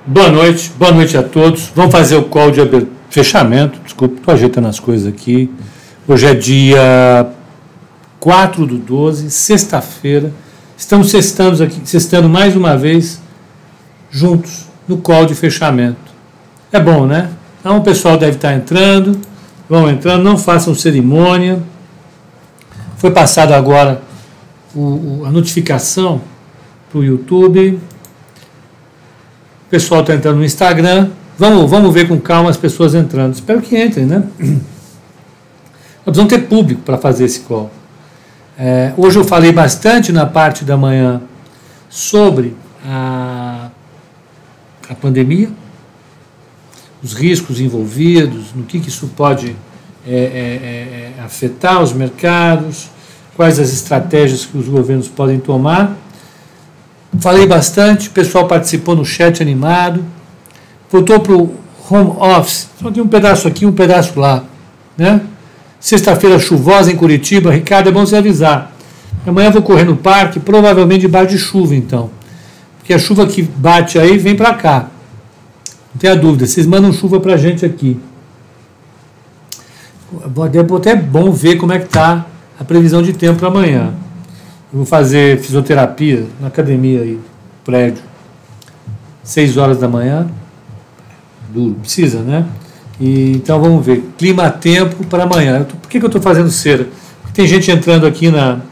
Boa noite a todos. Vamos fazer o call de fechamento. Desculpa, estou ajeitando as coisas aqui. Hoje é dia 4/12, sexta-feira. Estamos sextando mais uma vez juntos no call de fechamento. É bom, né? Então o pessoal deve estar entrando. Vão entrando, não façam cerimônia. Foi passado agora a notificação para o YouTube. O pessoal está entrando no Instagram. Vamos ver com calma as pessoas entrando. Espero que entrem, né? Nós precisamos ter público para fazer esse call. Hoje eu falei bastante na parte da manhã sobre a pandemia, os riscos envolvidos, no que isso pode afetar os mercados, quais as estratégias que os governos podem tomar. Falei bastante, o pessoal participou no chat animado, voltou para o home office, só tem um pedaço aqui, um pedaço lá, né? Sexta-feira chuvosa em Curitiba. Ricardo, é bom você avisar. Amanhã eu vou correr no parque, provavelmente debaixo de chuva, então. Porque a chuva que bate aí vem para cá. Não tenha dúvida, vocês mandam chuva para a gente aqui. É até bom ver como é que está a previsão de tempo para amanhã. Eu vou fazer fisioterapia na academia aí, prédio, 6 horas da manhã. Duro, precisa, né? Então vamos ver. Clima-tempo para amanhã. Por que eu estou fazendo cera? Porque tem gente entrando aqui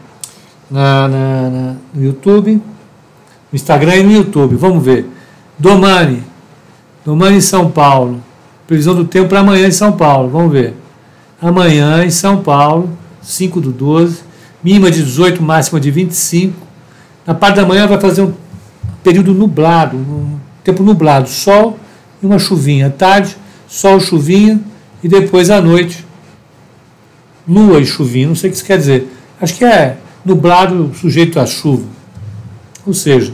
no YouTube, no Instagram e no YouTube. Vamos ver. Domani em São Paulo. Previsão do tempo para amanhã em São Paulo. Vamos ver. Amanhã em São Paulo, 5/12. Mínima de 18, máxima de 25. Na parte da manhã vai fazer um período nublado, um tempo nublado, sol e uma chuvinha. À tarde, sol, chuvinha, e depois à noite, lua e chuvinha. Não sei o que isso quer dizer. Acho que é nublado sujeito à chuva. Ou seja,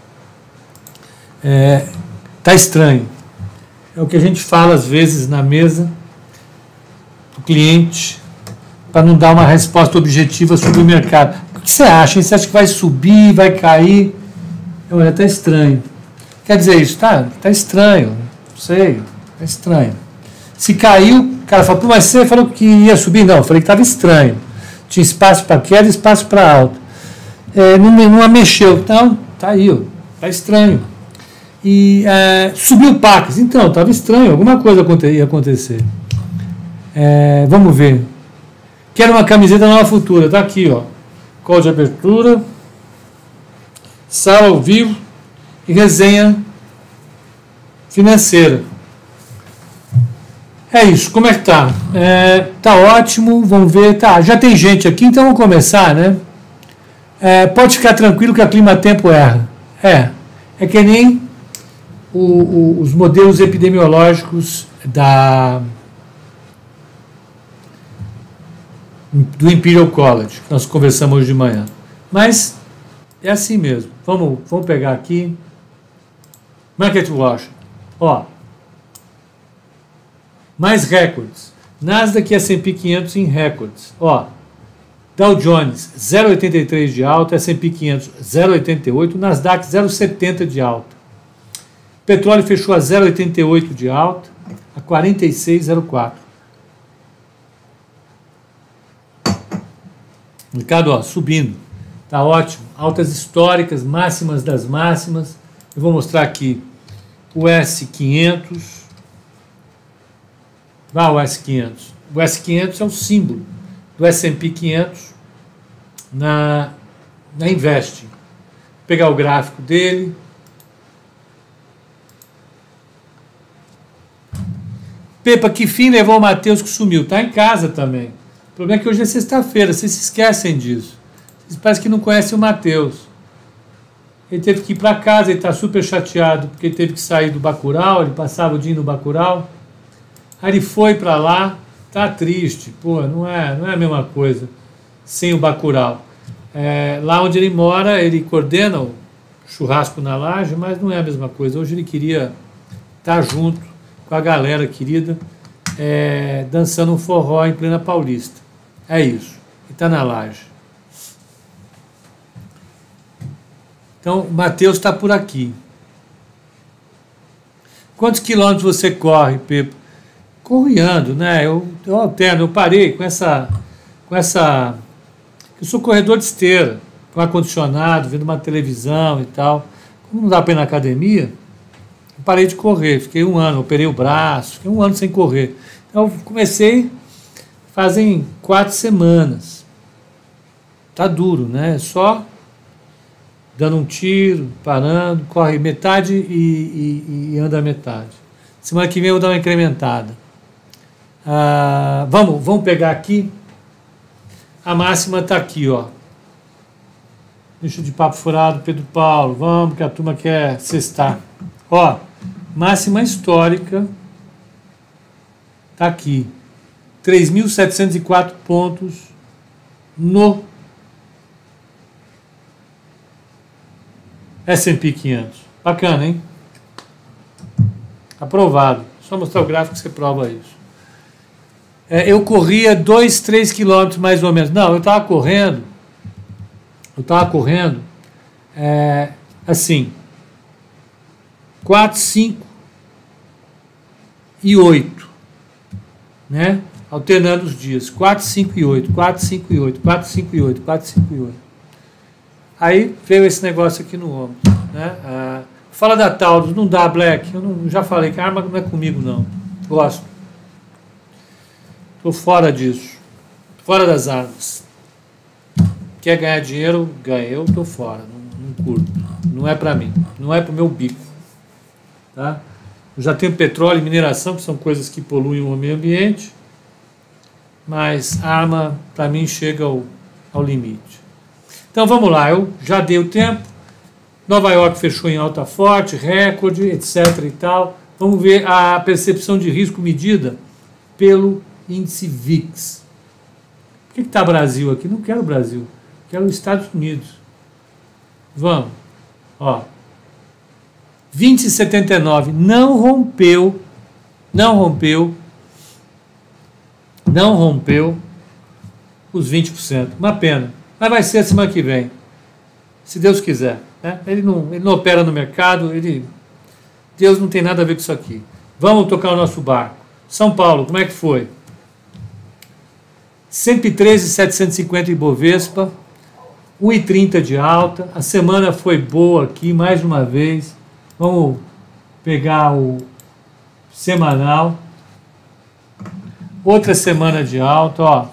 tá estranho. É o que a gente fala às vezes na mesa do cliente, para não dar uma resposta objetiva sobre o mercado. O que você acha? Você acha que vai subir, vai cair? Olha, está estranho. Quer dizer isso? Tá estranho. Não sei, está estranho. Se caiu, o cara falou, mas você falou que ia subir? Não, eu falei que estava estranho. Tinha espaço para queda e espaço para alta. Não mexeu. Então, tá aí, está estranho. E subiu o PACS. Então, estava estranho, alguma coisa ia acontecer. Vamos ver. Quero uma camiseta Nova Futura, tá aqui, ó. Call de abertura, sala ao vivo e resenha financeira. É isso, como é que tá? Tá ótimo, vamos ver, tá, já tem gente aqui, então vamos começar, né? Pode ficar tranquilo que a Clima-Tempo erra. É que nem os modelos epidemiológicos do Imperial College, que nós conversamos hoje de manhã. Mas é assim mesmo. Vamos pegar aqui. Market Watch. Ó. Mais recordes. Nasdaq e S&P 500 em recordes. Ó. Dow Jones 0,83 de alta, S&P 500 0,88, Nasdaq 0,70 de alta. Petróleo fechou a 0,88 de alta, a 46,04. Mercado, ó, subindo, tá ótimo, altas históricas, máximas das máximas. Eu vou mostrar aqui o S500. Vai o S500. O S500 é o símbolo do S&P 500 na Investing. Vou pegar o gráfico dele. Pepa, que fim levou o Matheus que sumiu? Tá em casa também. O problema é que hoje é sexta-feira, vocês se esquecem disso. Vocês parecem que não conhecem o Matheus. Ele teve que ir para casa, ele está super chateado, porque ele teve que sair do Bacurau, ele passava o dia no Bacurau. Aí ele foi para lá, tá triste. Pô, não é a mesma coisa sem o Bacurau. Lá onde ele mora, ele coordena o churrasco na laje, mas não é a mesma coisa. Hoje ele queria estar junto com a galera querida, dançando um forró em plena Paulista. É isso. E está na laje. Então, o Matheus está por aqui. Quantos quilômetros você corre, Pepe? Correndo, né? Eu alterno, eu parei com essa. Eu sou corredor de esteira, com ar-condicionado, vendo uma televisão e tal. Como não dá para ir na academia, eu parei de correr. Fiquei um ano, operei o braço, fiquei um ano sem correr. Então, eu comecei fazem 4 semanas. Tá duro, né? Só dando um tiro, parando, corre metade e anda metade. Semana que vem eu vou dar uma incrementada. Vamos pegar aqui. A máxima está aqui, ó. Deixa de papo furado, Pedro Paulo. Vamos, que a turma quer sextar. Ó, máxima histórica está aqui. 3.704 pontos no S&P 500. Bacana, hein? Aprovado. Só mostrar o gráfico que você prova isso. Eu corria 2, 3 quilômetros mais ou menos. Não, eu estava correndo, assim, 4, 5 e 8, né? Alternando os dias, 4, 5 e 8, 4, 5 e 8, 4, 5 e 8, 4, 5 e 8. Aí veio esse negócio aqui no ombro, né? Fala da Taurus, não dá, Black, eu já falei que a arma não é comigo, não. Gosto. Estou fora disso, fora das armas. Quer ganhar dinheiro, ganha. Eu estou fora, não curto. Não é para mim, não é para o meu bico. Tá? Eu já tenho petróleo e mineração, que são coisas que poluem o meio ambiente, mas arma, para mim, chega ao limite. Então vamos lá, eu já dei o tempo. Nova York fechou em alta forte, recorde, etc. e tal. Vamos ver a percepção de risco medida pelo índice VIX. Por que está Brasil aqui? Não quero Brasil, quero os Estados Unidos. Vamos. Ó, 20,79, não rompeu os 20%. Uma pena. Mas vai ser a semana que vem, se Deus quiser. Né? Ele não opera no mercado, Deus não tem nada a ver com isso aqui. Vamos tocar o nosso barco. São Paulo, como é que foi? 113,750 Ibovespa, 1,30 de alta. A semana foi boa aqui, mais uma vez. Vamos pegar o semanal. Outra semana de alta, ó.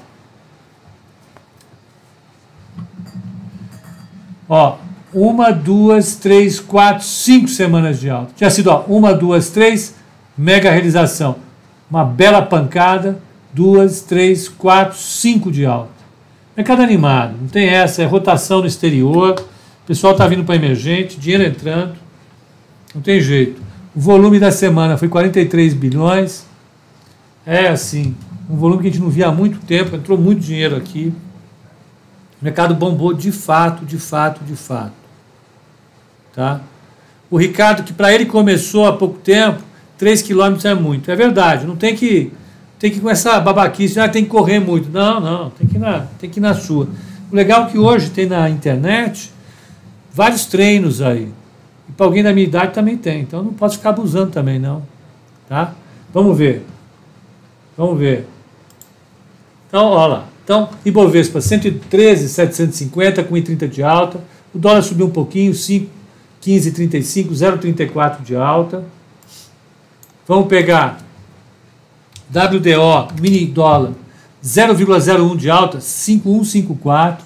Ó, 1, 2, 3, 4, 5 semanas de alta. Tinha sido, ó, 1, 2, 3, mega realização. Uma bela pancada, 2, 3, 4, 5 de alta. Mercado animado, não tem essa, é rotação no exterior, o pessoal está vindo para emergente, dinheiro entrando, não tem jeito. O volume da semana foi 43 bilhões, é assim, um volume que a gente não via há muito tempo, entrou muito dinheiro aqui. O mercado bombou de fato. Tá? O Ricardo, que para ele começou há pouco tempo, 3 quilômetros é muito. É verdade, não tem que com essa babaquice, tem que correr muito. Não, tem que ir na sua. O legal é que hoje tem na internet vários treinos aí. E para alguém da minha idade também tem. Então não posso ficar abusando também, não. Tá? Vamos ver. Então, olha lá. Então, Ibovespa 113,750 com 1,30 de alta. O dólar subiu um pouquinho, 15,35, 0,34 de alta. Vamos pegar WDO, mini dólar, 0,01 de alta, 5,154.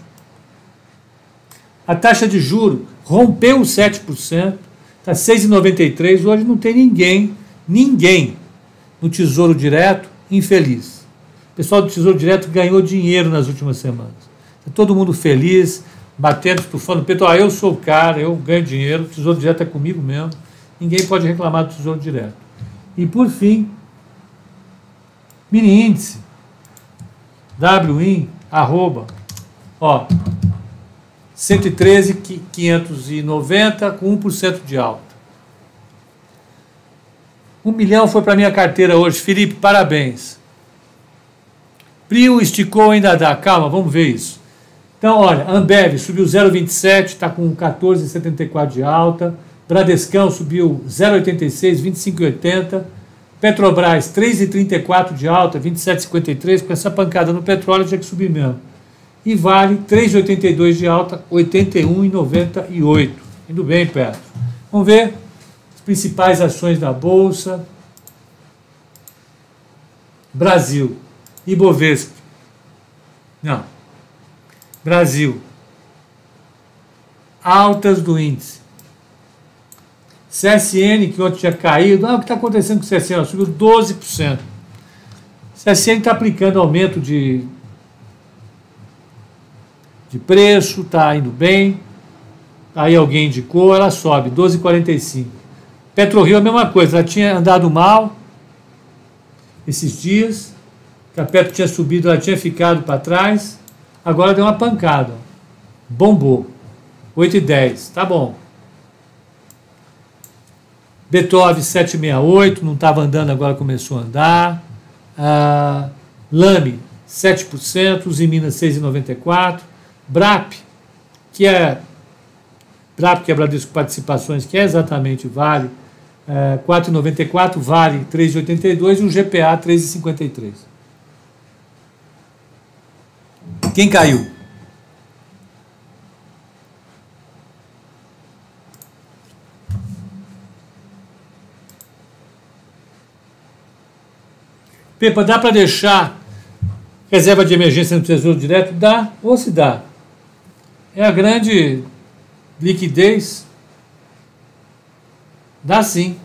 A taxa de juros rompeu os 7%, está 6,93. Hoje não tem ninguém no Tesouro Direto infeliz. O pessoal do Tesouro Direto ganhou dinheiro nas últimas semanas. Está todo mundo feliz, batendo, estufando o peito. Eu sou o cara, eu ganho dinheiro, o Tesouro Direto é comigo mesmo. Ninguém pode reclamar do Tesouro Direto. E por fim, mini índice, WIN, ó, 113,590 com 1% de alta. 1 milhão foi para minha carteira hoje. Felipe, parabéns. Prio esticou, ainda dá. Calma, vamos ver isso. Então, olha, Ambev subiu 0,27, está com 14,74 de alta. Bradescão subiu 0,86, 25,80. Petrobras 3,34 de alta, 27,53. Com essa pancada no petróleo tinha que subir mesmo. E Vale 3,82 de alta, 81,98. Indo bem, Petro. Vamos ver as principais ações da Bolsa. Brasil. Ibovespa. Não. Brasil. Altas do índice. CSN, que ontem tinha caído. O que está acontecendo com o CSN? Subiu 12%. CSN está aplicando aumento de preço, está indo bem. Aí alguém indicou, ela sobe, 12,45. PetroRio é a mesma coisa, ela tinha andado mal esses dias, que a Petro tinha subido, ela tinha ficado para trás, agora deu uma pancada. Bombou. 8,10, tá bom. Beethoven 7,68, não estava andando, agora começou a andar. Lame 7%, Usiminas 6,94%. BRAP, que é Bradesco Participações, que é exatamente Vale, 4,94, Vale 3,82 e o GPA 3,53. Quem caiu? Pepa, dá para deixar reserva de emergência no Tesouro Direto? Dá, ou se dá. É a grande liquidez. Dá sim.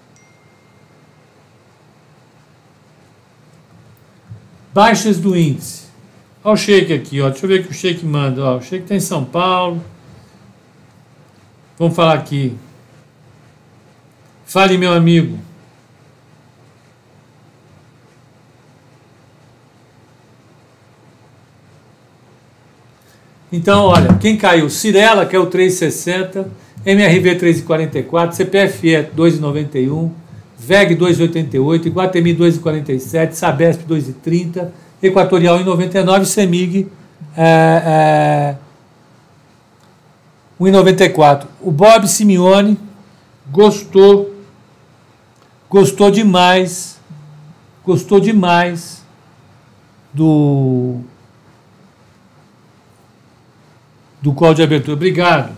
Baixas do índice. Olha o Sheik aqui, ó. Deixa eu ver o que o Sheik manda. Ó, o Sheik está em São Paulo. Vamos falar aqui. Fale, meu amigo. Então, olha, quem caiu? Cirela, que é o 3,60, MRV 3,44, CPFE 2,91, VEG 2,88, Iguatemi 2,47, Sabesp 2,30, Equatorial 1,99, CEMIG 1,94. O Bob Simeone gostou demais do call de abertura. Obrigado.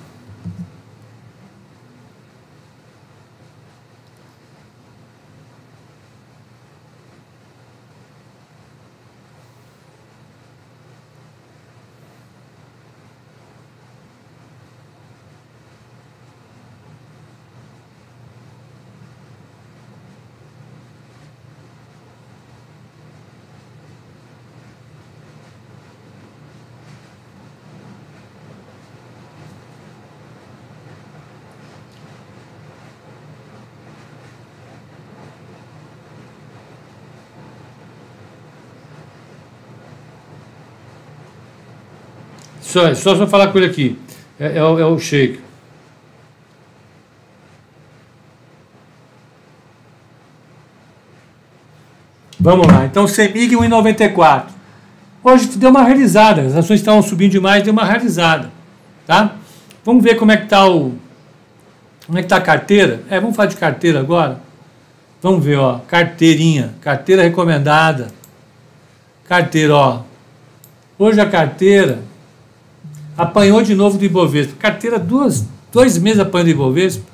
Só falar com ele aqui. É o Sheik. Vamos lá. Então, CEMIG 1,94. Hoje deu uma realizada. As ações estavam subindo demais, deu uma realizada. Tá? Vamos ver como é que está a carteira. Vamos falar de carteira agora. Vamos ver, ó. Carteirinha. Carteira recomendada. Carteira, ó. Hoje a carteira apanhou de novo do Ibovespa. Carteira, dois meses apanhando do Ibovespa.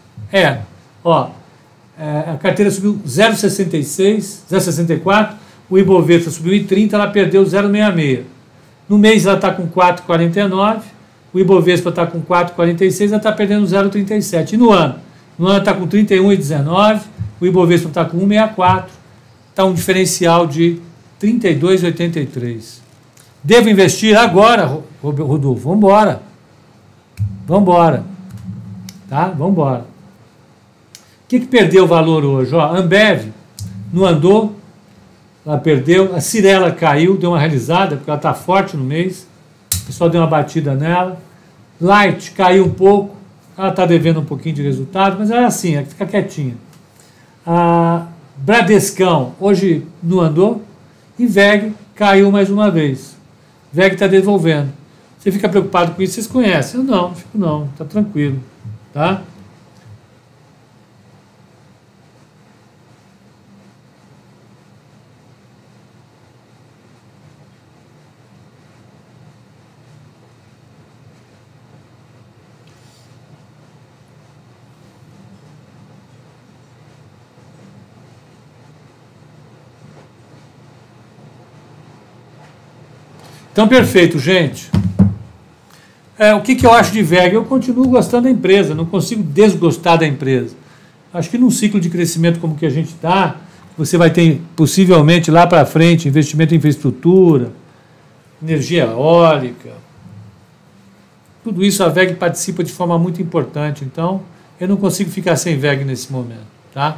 A carteira subiu 0,66, 0,64, o Ibovespa subiu 1,30, ela perdeu 0,66. No mês ela está com 4,49, o Ibovespa está com 4,46, ela está perdendo 0,37. E no ano? No ano está com 31,19, o Ibovespa está com 1,64, está um diferencial de 32,83. Devo investir agora, Rodolfo? Vamos embora. Tá? Vamos embora. O que perdeu o valor hoje? Ó, Ambev não andou, ela perdeu. A Cirela caiu, deu uma realizada, porque ela está forte no mês. O pessoal deu uma batida nela. Light caiu um pouco, ela está devendo um pouquinho de resultado, mas é assim, fica quietinha. A Bradescão hoje não andou e VEG caiu mais uma vez. VEG está devolvendo. Você fica preocupado com isso? Vocês conhecem? Eu não fico não, está tranquilo. Tá? Então, perfeito, gente. O que eu acho de VEG? Eu continuo gostando da empresa, não consigo desgostar da empresa. Acho que num ciclo de crescimento como que a gente está, você vai ter possivelmente lá para frente investimento em infraestrutura, energia eólica, tudo isso a VEG participa de forma muito importante. Então, eu não consigo ficar sem VEG nesse momento. Tá?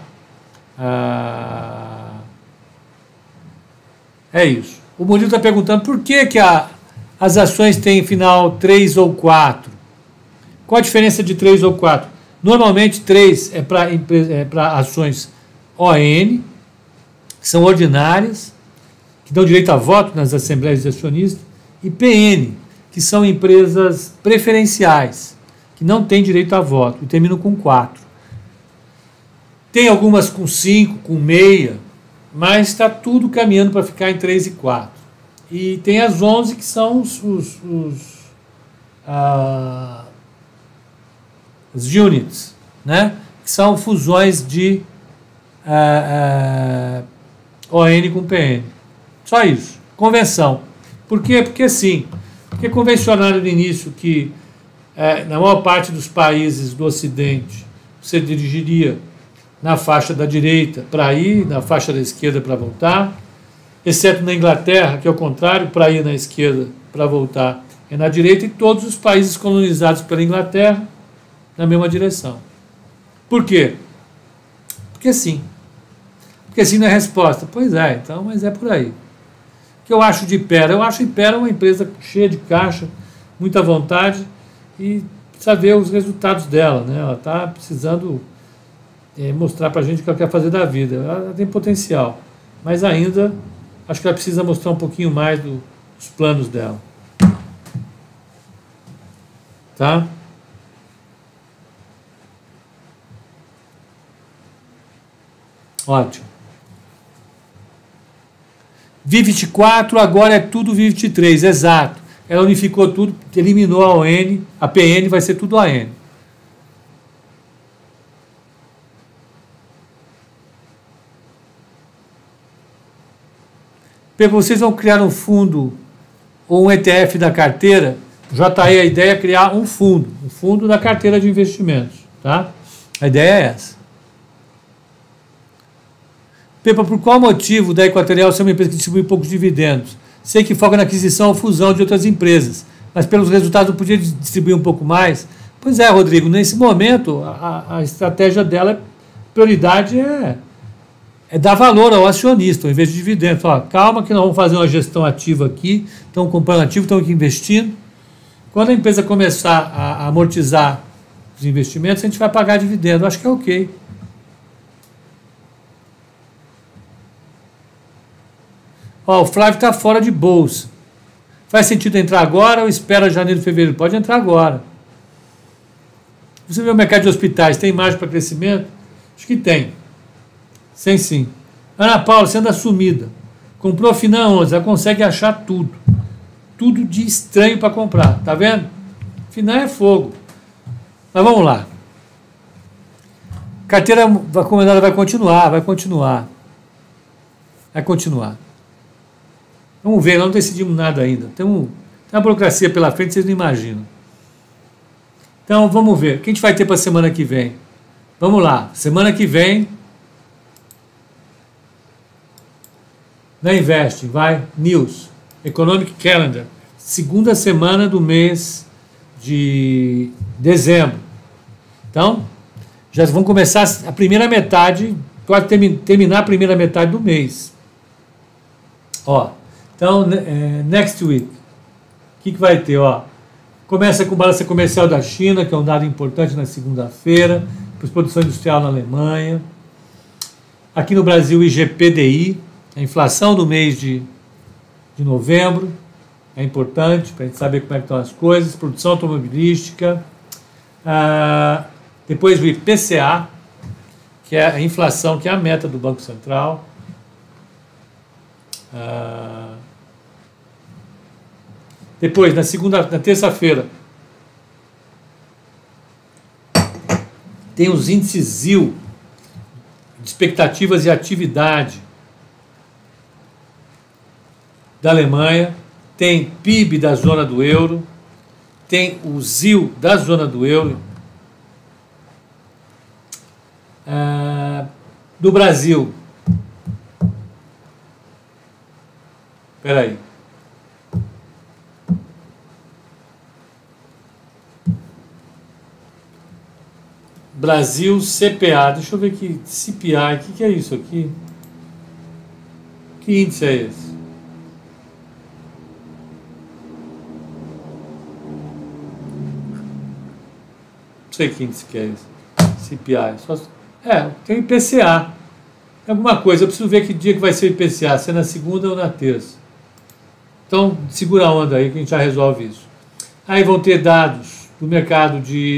É isso. O Murilo está perguntando por que as ações têm final 3 ou 4. Qual a diferença de 3 ou 4? Normalmente 3 é para ações ON, que são ordinárias, que dão direito a voto nas assembleias de acionistas, e PN, que são empresas preferenciais, que não têm direito a voto, e terminam com 4. Tem algumas com 5, com meia, mas está tudo caminhando para ficar em 3 e 4. E tem as 11 que são os units, né? Que são fusões de ON com PN. Só isso. Convenção. Por quê? Porque convencionaram no início que na maior parte dos países do Ocidente você dirigiria na faixa da direita para ir, na faixa da esquerda para voltar, exceto na Inglaterra, que é o contrário, para ir na esquerda para voltar é na direita, e todos os países colonizados pela Inglaterra na mesma direção. Por quê? Porque sim. Porque sim não é resposta. Pois é, então, mas é por aí. O que eu acho de Hypera? Eu acho Hypera uma empresa cheia de caixa, muita vontade, e precisa ver os resultados dela, né? Ela está precisando mostrar para a gente o que ela quer fazer da vida. Ela tem potencial, mas ainda acho que ela precisa mostrar um pouquinho mais dos planos dela. Tá? Ótimo. Vivit 4, agora é tudo Vivit 3, exato. Ela unificou tudo, eliminou a ON, a PN vai ser tudo AN. Vocês vão criar um fundo ou um ETF da carteira? JE, a ideia é criar um fundo da carteira de investimentos. Tá? A ideia é essa. Pepa, por qual motivo da Equatorial ser uma empresa que distribui poucos dividendos? Sei que foca na aquisição ou fusão de outras empresas, mas pelos resultados não podia distribuir um pouco mais? Pois é, Rodrigo, nesse momento a estratégia dela, prioridade é dar valor ao acionista, ao invés de dividendos. Fala, calma que nós vamos fazer uma gestão ativa aqui, estão comprando ativo, estão aqui investindo. Quando a empresa começar a amortizar os investimentos, a gente vai pagar dividendo. Acho que é ok. O Flávio está fora de bolsa. Faz sentido entrar agora ou espera janeiro, fevereiro? Pode entrar agora. Você vê o mercado de hospitais, tem margem para crescimento? Acho que tem. Sim. Ana Paula, você anda sumida. Comprou a Finan 11, ela consegue achar tudo. Tudo de estranho para comprar. Tá vendo? Finan é fogo. Mas vamos lá. Carteira recomendada vai continuar. Vamos ver, nós não decidimos nada ainda. Tem uma burocracia pela frente, vocês não imaginam. Então, vamos ver. O que a gente vai ter para a semana que vem? Vamos lá. Semana que vem, na Invest, vai, News, Economic Calendar, segunda semana do mês de dezembro. Então, já vão começar a primeira metade, pode terminar a primeira metade do mês. Então, next week, o que vai ter? Começa com balança comercial da China, que é um dado importante na segunda-feira, para a produção industrial na Alemanha. Aqui no Brasil, IGPDI, a inflação do mês de novembro, é importante para a gente saber como é que estão as coisas, produção automobilística. Depois o IPCA, que é a inflação, que é a meta do Banco Central. Depois, na terça-feira, tem os índices ZIL, de expectativas e atividade da Alemanha. tem PIB da zona do euro, tem o ZIL da zona do euro, do Brasil. Espera aí. Brasil CPA, deixa eu ver aqui, CPI, o que é isso aqui? Que índice é esse? Não sei que índice que é esse. CPI. Tem o IPCA. Tem alguma coisa, eu preciso ver que dia que vai ser o IPCA, se é na segunda ou na terça. Então, segura a onda aí que a gente já resolve isso. Aí vão ter dados do mercado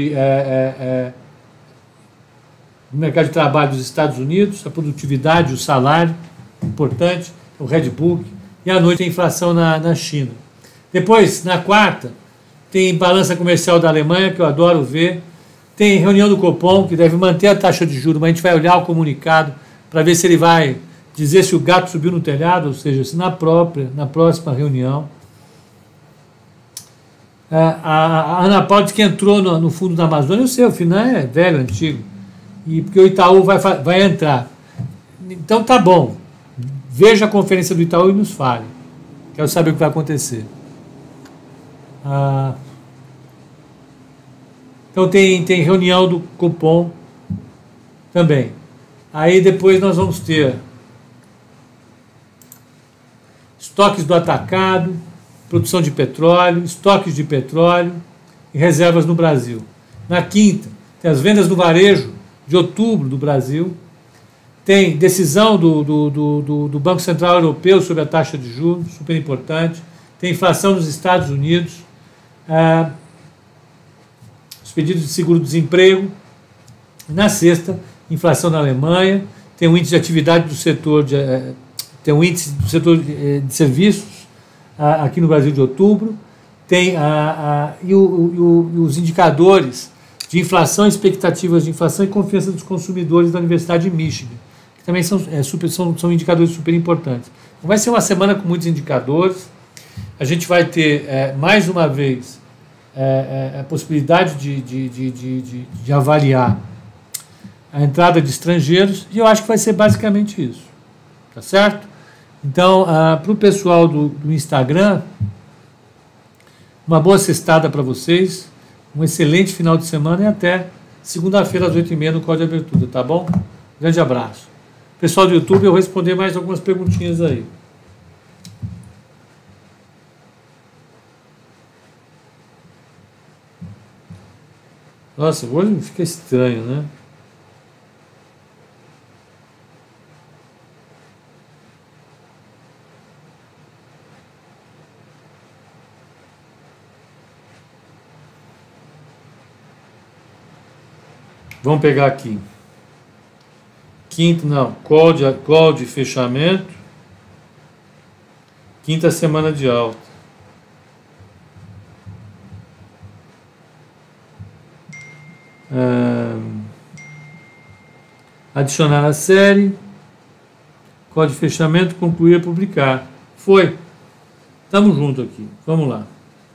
do mercado de trabalho dos Estados Unidos, a produtividade, o salário, importante, o Redbook, e à noite a inflação na China. Depois, na quarta, tem balança comercial da Alemanha, que eu adoro ver, tem reunião do Copom, que deve manter a taxa de juros, mas a gente vai olhar o comunicado para ver se ele vai dizer se o gato subiu no telhado, ou seja, se na próxima reunião. A Ana Paula disse que entrou no fundo da Amazônia, eu sei, o final é velho, antigo, e porque o Itaú vai entrar. Então tá bom, veja a conferência do Itaú e nos fale. Quero saber o que vai acontecer. Então tem reunião do Copom também. Aí depois nós vamos ter estoques do atacado, produção de petróleo, estoques de petróleo e reservas no Brasil. Na quinta, tem as vendas do varejo de outubro do Brasil, tem decisão do Banco Central Europeu sobre a taxa de juros, super importante, tem inflação nos Estados Unidos, os pedidos de seguro-desemprego, na sexta, inflação na Alemanha, tem um índice de atividade do setor de serviços aqui no Brasil de outubro, tem os indicadores de inflação, expectativas de inflação e confiança dos consumidores da Universidade de Michigan, que também são indicadores super importantes. Então vai ser uma semana com muitos indicadores. A gente vai ter, mais uma vez, a possibilidade de avaliar a entrada de estrangeiros, e eu acho que vai ser basicamente isso. Tá certo? Então, para o pessoal do Instagram, uma boa sextada para vocês, um excelente final de semana e até segunda-feira às 8h30 no Código de Abertura, tá bom? Grande abraço. Pessoal do YouTube, eu vou responder mais algumas perguntinhas aí. Nossa, hoje fica estranho, né? Vamos pegar aqui. Quinta, não, call de fechamento. Quinta semana de alta. Adicionar a série. Call de fechamento, concluir e publicar. Foi. Estamos juntos aqui. Vamos lá.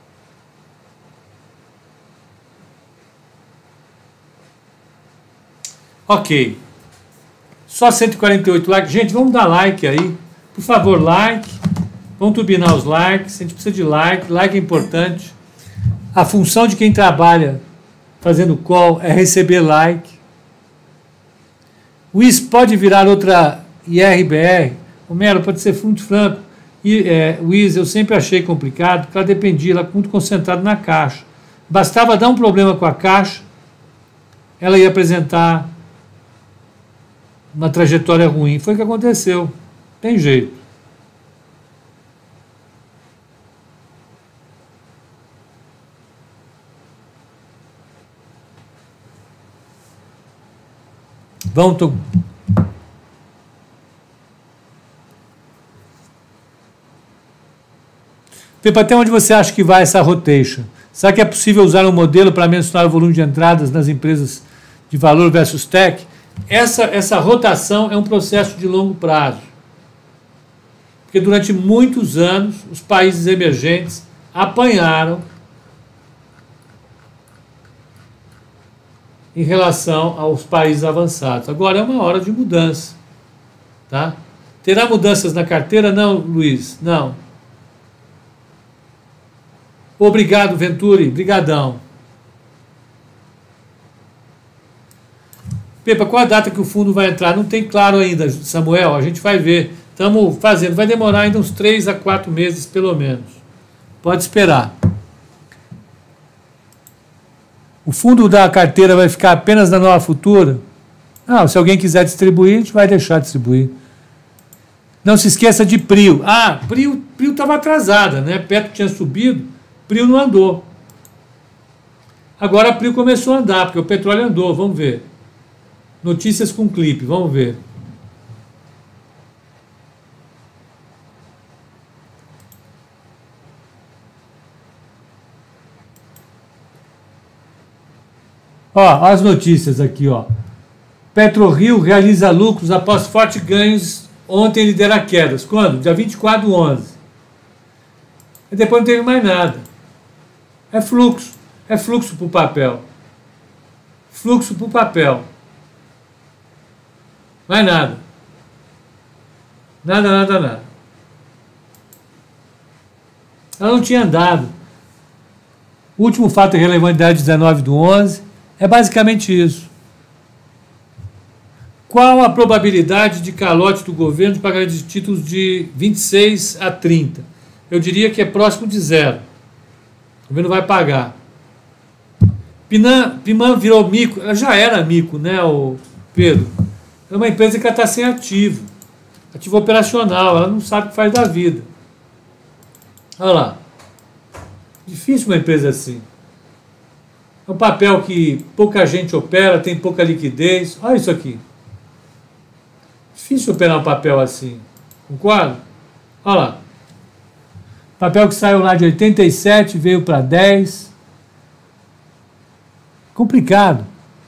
Ok. Só 148 likes. Gente, vamos dar like aí. Por favor, like. Vamos turbinar os likes. A gente precisa de like. Like é importante. A função de quem trabalha fazendo call é receber like. O IS pode virar outra IRBR. Homero, pode ser muito franco. O IS eu sempre achei complicado, porque ela dependia, ela muito concentrada na caixa. Bastava dar um problema com a caixa, ela ia apresentar uma trajetória ruim. Foi o que aconteceu. Tem jeito. Vamos. Pepa, até onde você acha que vai essa rotation? Será que é possível usar um modelo para mensurar o volume de entradas nas empresas de valor versus tech? Essa rotação é um processo de longo prazo. Porque durante muitos anos os países emergentes apanharam em relação aos países avançados. Agora é uma hora de mudança. Tá? Terá mudanças na carteira? Não, Luiz, não. Obrigado, Venturi, brigadão. Pepa, qual a data que o fundo vai entrar? Não tem claro ainda, Samuel, a gente vai ver. Estamos fazendo, vai demorar ainda uns 3 a 4 meses, pelo menos. Pode esperar. O fundo da carteira vai ficar apenas na Nova Futura? Ah, se alguém quiser distribuir, a gente vai deixar distribuir. Não se esqueça de Prio. Ah, Prio estava atrasada, né? Petro tinha subido, Prio não andou. Agora a Prio começou a andar, porque o petróleo andou, vamos ver. Notícias com clipe, vamos ver. Ó, as notícias aqui, ó. PetroRio realiza lucros após fortes ganhos. Ontem lidera quedas. Quando? Dia 24/11. E depois não teve mais nada. É fluxo. É fluxo para o papel. Fluxo para o papel. Mais nada. Nada, nada, nada. Ela não tinha andado. O último fato relevante da 19/11 é basicamente isso. Qual a probabilidade de calote do governo de pagamento de títulos de 26 a 30? Eu diria que é próximo de 0. O governo vai pagar. Piman virou mico. Ela já era mico, né, o Pedro? É uma empresa que está sem ativo. Ativo operacional. Ela não sabe o que faz da vida. Olha lá. Difícil uma empresa assim. É um papel que pouca gente opera, tem pouca liquidez. Olha isso aqui. Difícil operar um papel assim. Concorda? Olha lá. Papel que saiu lá de 87, veio para 10. Complicado.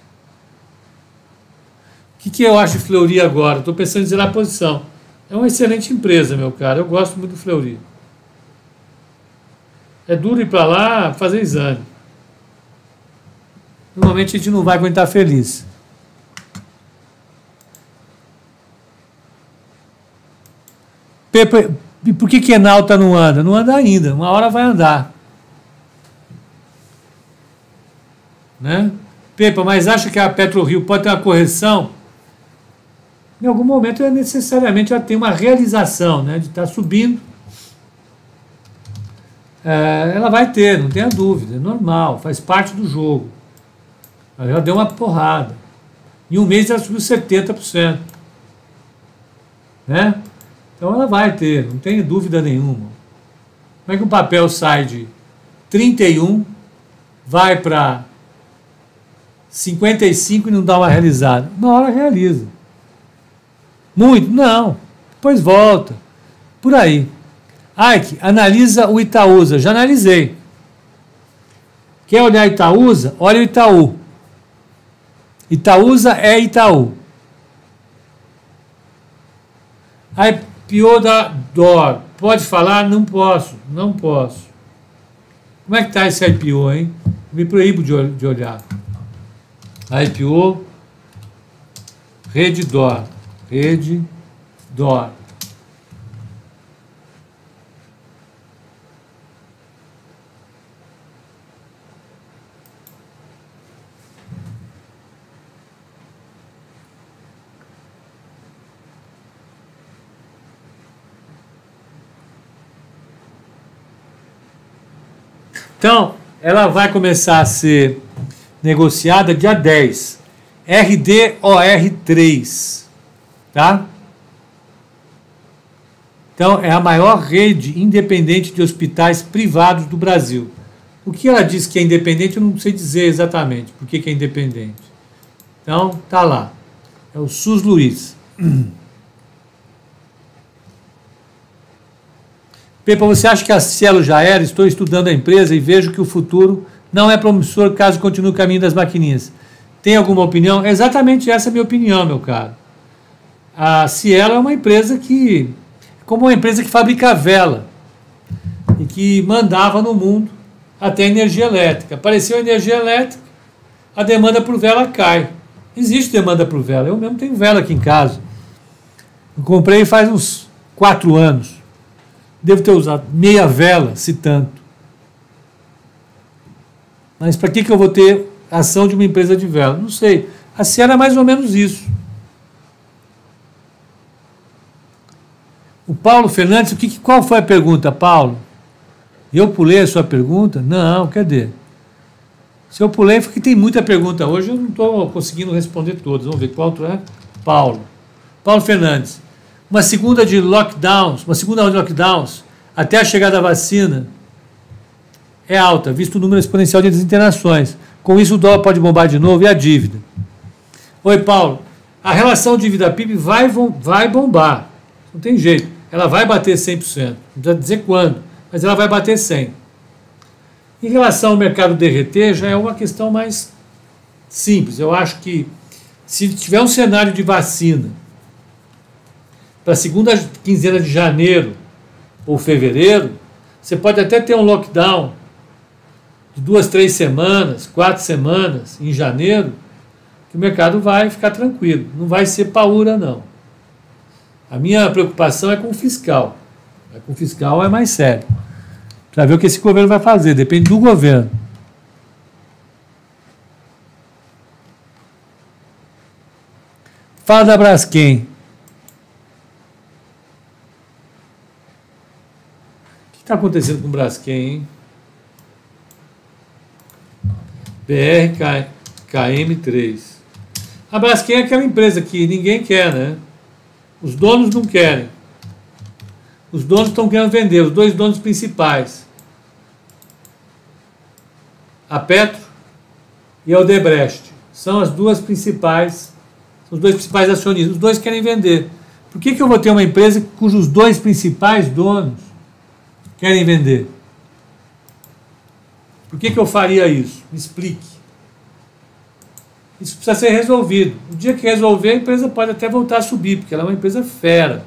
O que eu acho de Fleury agora? Estou pensando em zerar a posição. É uma excelente empresa, meu cara. Eu gosto muito do Fleury. É duro ir para lá fazer exame. Normalmente a gente não vai aguentar feliz. Pepa, e por que Enalta não anda? Não anda ainda. Uma hora vai andar. Né? Pepa, mas acha que a PetroRio pode ter uma correção? Em algum momento, necessariamente, ela tem uma realização, né, de estar subindo. Ela vai ter, não tenha dúvida. É normal, faz parte do jogo. Ela já deu uma porrada. Em um mês, ela subiu 70%. Né? Então, ela vai ter, não tem dúvida nenhuma. Como é que o papel sai de 31, vai para 55 e não dá uma realizada? Uma hora realiza. Muito? Não. Depois volta. Por aí. Ike, analisa o Itaúsa. Já analisei. Quer olhar Itaúsa? Olha o Itaú. Itaúsa é Itaú. IPO da DOR. Pode falar? Não posso. Não posso. Como é que está esse IPO, hein? Me proíbo de olhar. IPO, Rede DOR. Rede DOR. Então, ela vai começar a ser negociada dia 10. RDOR3. Tá? Então, é a maior rede independente de hospitais privados do Brasil. O que ela diz que é independente, eu não sei dizer exatamente por que é independente. Então, tá lá. É o SUS Luiz. Pepa, você acha que a Cielo já era? Estou estudando a empresa e vejo que o futuro não é promissor caso continue o caminho das maquininhas. Tem alguma opinião? É exatamente essa a minha opinião, meu caro. A Cielo é uma empresa que como uma empresa que fabrica vela e que mandava no mundo até energia elétrica. Apareceu a energia elétrica, a demanda por vela cai. Existe demanda por vela. Eu mesmo tenho vela aqui em casa. Eu comprei faz uns 4 anos. Devo ter usado meia vela, se tanto. Mas para que eu vou ter ação de uma empresa de vela? Não sei. A Sierra é mais ou menos isso. O Paulo Fernandes, qual foi a pergunta, Paulo? Eu pulei a sua pergunta? Não, cadê? Se eu pulei, porque tem muita pergunta hoje, eu não estou conseguindo responder todas. Vamos ver qual outro é? Paulo Fernandes. Uma segunda de lockdowns, até a chegada da vacina, é alta, visto o número exponencial de internações. Com isso, o dólar pode bombar de novo e a dívida. Oi, Paulo. A relação dívida-PIB vai bombar. Não tem jeito. Ela vai bater 100%. Não precisa dizer quando, mas ela vai bater 100%. Em relação ao mercado derreter, já é uma questão mais simples. Eu acho que se tiver um cenário de vacina para a segunda quinzena de janeiro ou fevereiro, você pode até ter um lockdown de 2, 3 semanas, 4 semanas em janeiro, que o mercado vai ficar tranquilo. Não vai ser paura, não. A minha preocupação é com o fiscal. Com o fiscal é mais sério. Para ver o que esse governo vai fazer, depende do governo. Fala da Braskem. O que está acontecendo com o Braskem, hein? BRKM3. A Braskem é aquela empresa que ninguém quer, né? Os donos não querem. Os donos estão querendo vender, os 2 donos principais. A Petro e a Odebrecht. São as 2 principais, os 2 principais acionistas. Os 2 querem vender. Por que eu vou ter uma empresa cujos 2 principais donos querem vender? Por que eu faria isso? Me explique. Isso precisa ser resolvido. O dia que resolver, a empresa pode até voltar a subir, porque ela é uma empresa fera.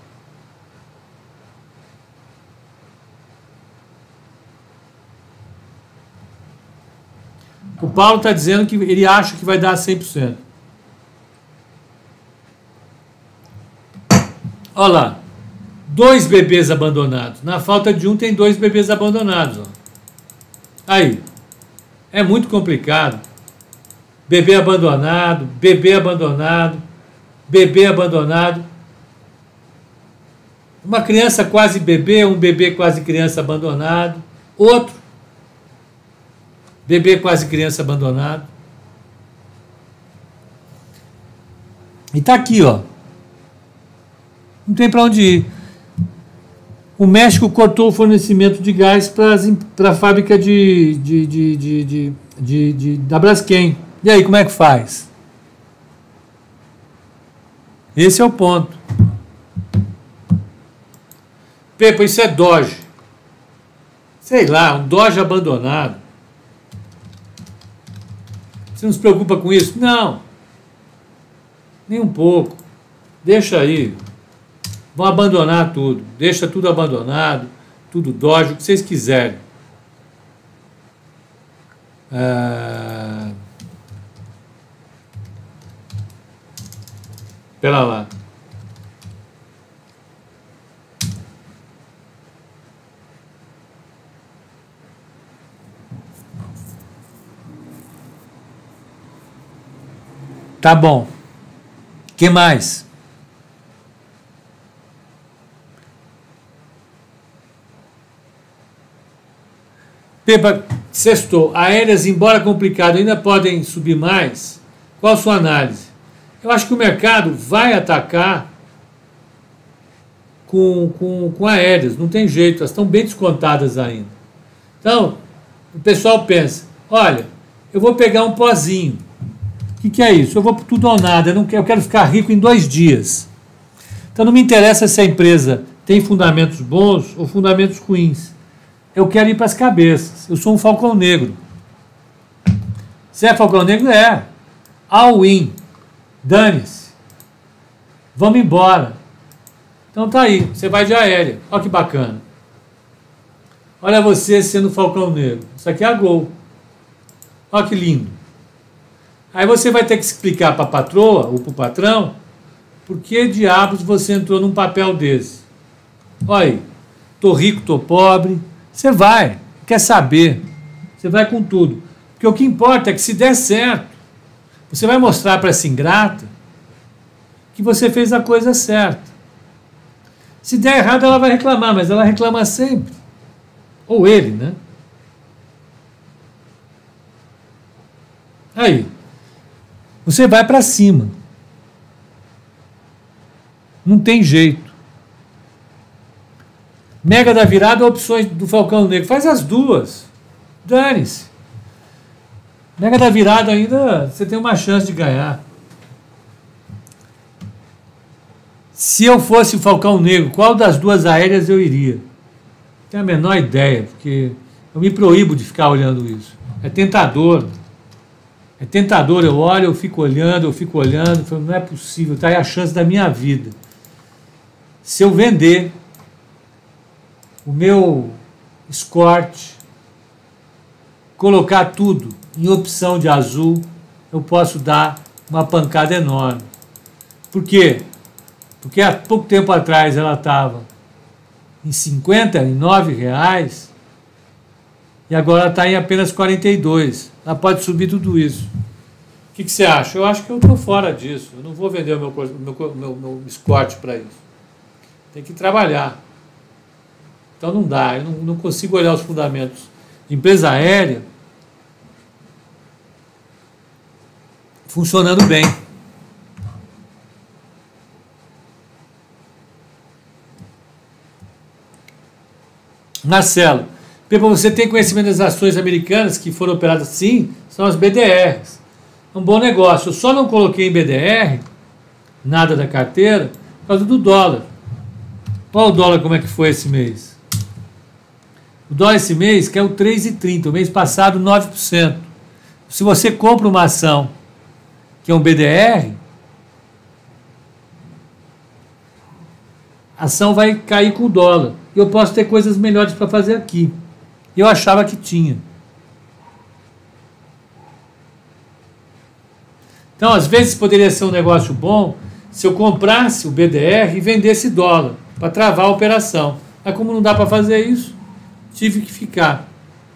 O Paulo está dizendo que ele acha que vai dar 100%. Olha lá. 2 bebês abandonados. Na falta de um, tem 2 bebês abandonados. Ó. Aí. É muito complicado. Bebê abandonado, bebê abandonado, bebê abandonado. Uma criança quase bebê, um bebê quase criança abandonado. Outro. Bebê quase criança abandonado. E tá aqui, ó. Não tem para onde ir. O México cortou o fornecimento de gás para a fábrica da Braskem. E aí, como é que faz? Esse é o ponto. Pepa, isso é Doge. Sei lá, um Doge abandonado. Você não se preocupa com isso? Não. Nem um pouco. Deixa aí. Vão abandonar tudo. Deixa tudo abandonado. Tudo Doge, o que vocês quiserem. Pera lá. Tá bom. Que mais? Pepa, sextou. Aéreas, embora complicado, ainda podem subir mais? Qual a sua análise? Eu acho que o mercado vai atacar com aéreas. Não tem jeito, elas estão bem descontadas ainda. Então, o pessoal pensa, olha, eu vou pegar um pozinho. O que é isso? Eu vou por tudo ou nada. Eu quero ficar rico em 2 dias. Então não me interessa se a empresa tem fundamentos bons ou fundamentos ruins. Eu quero ir para as cabeças. Eu sou um falcão negro. Se é falcão negro, é. All in. Dane-se. Vamos embora. Então tá aí, você vai de aérea. Olha que bacana. Olha você sendo Falcão Negro. Isso aqui é a Gol. Olha que lindo. Aí você vai ter que explicar para a patroa ou para o patrão por que diabos você entrou num papel desse. Olha aí, tô rico, tô pobre. Você vai, quer saber. Você vai com tudo. Porque o que importa é que se der certo, você vai mostrar para essa ingrata que você fez a coisa certa. Se der errado, ela vai reclamar, mas ela reclama sempre. Ou ele, né? Aí, você vai para cima. Não tem jeito. Mega da virada, opções do Falcão Negro. Faz as duas. Dane-se. Mega da virada ainda, você tem uma chance de ganhar. Se eu fosse o Falcão Negro, qual das duas aéreas eu iria? Não tenho a menor ideia, porque eu me proíbo de ficar olhando isso. É tentador. É tentador, eu olho, eu fico olhando, falo, não é possível, está aí a chance da minha vida. Se eu vender o meu Escort, colocar tudo em opção de azul, eu posso dar uma pancada enorme. Por quê? Porque há pouco tempo atrás ela estava em R$ 59 e agora ela está em apenas 42. Ela pode subir tudo isso. O que você acha? Eu acho que eu estou fora disso. Eu não vou vender o meu Escort para isso. Tem que trabalhar. Então não dá. Eu não consigo olhar os fundamentos de empresa aérea funcionando bem. Marcelo, Pepa, você tem conhecimento das ações americanas que foram operadas? Sim, são as BDRs. É um bom negócio. Eu só não coloquei em BDR nada da carteira por causa do dólar. Olha o dólar como é que foi esse mês. O dólar esse mês caiu 3,30, o mês passado 9%. Se você compra uma ação que é um BDR, a ação vai cair com o dólar. E eu posso ter coisas melhores para fazer aqui. Eu achava que tinha. Então, às vezes, poderia ser um negócio bom se eu comprasse o BDR e vendesse dólar, para travar a operação. Mas como não dá para fazer isso, tive que ficar.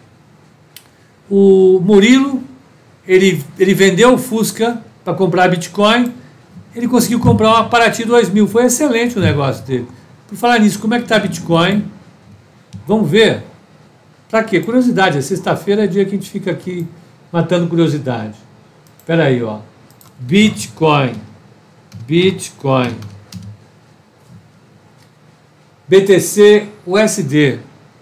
O Murilo, ele vendeu o Fusca para comprar Bitcoin, ele conseguiu comprar uma Paraty 2000. Foi excelente o negócio dele. Por falar nisso, como é que está Bitcoin? Vamos ver. Para quê? Curiosidade. A sexta-feira é dia que a gente fica aqui matando curiosidade. Espera aí, ó. Bitcoin. BTC USD.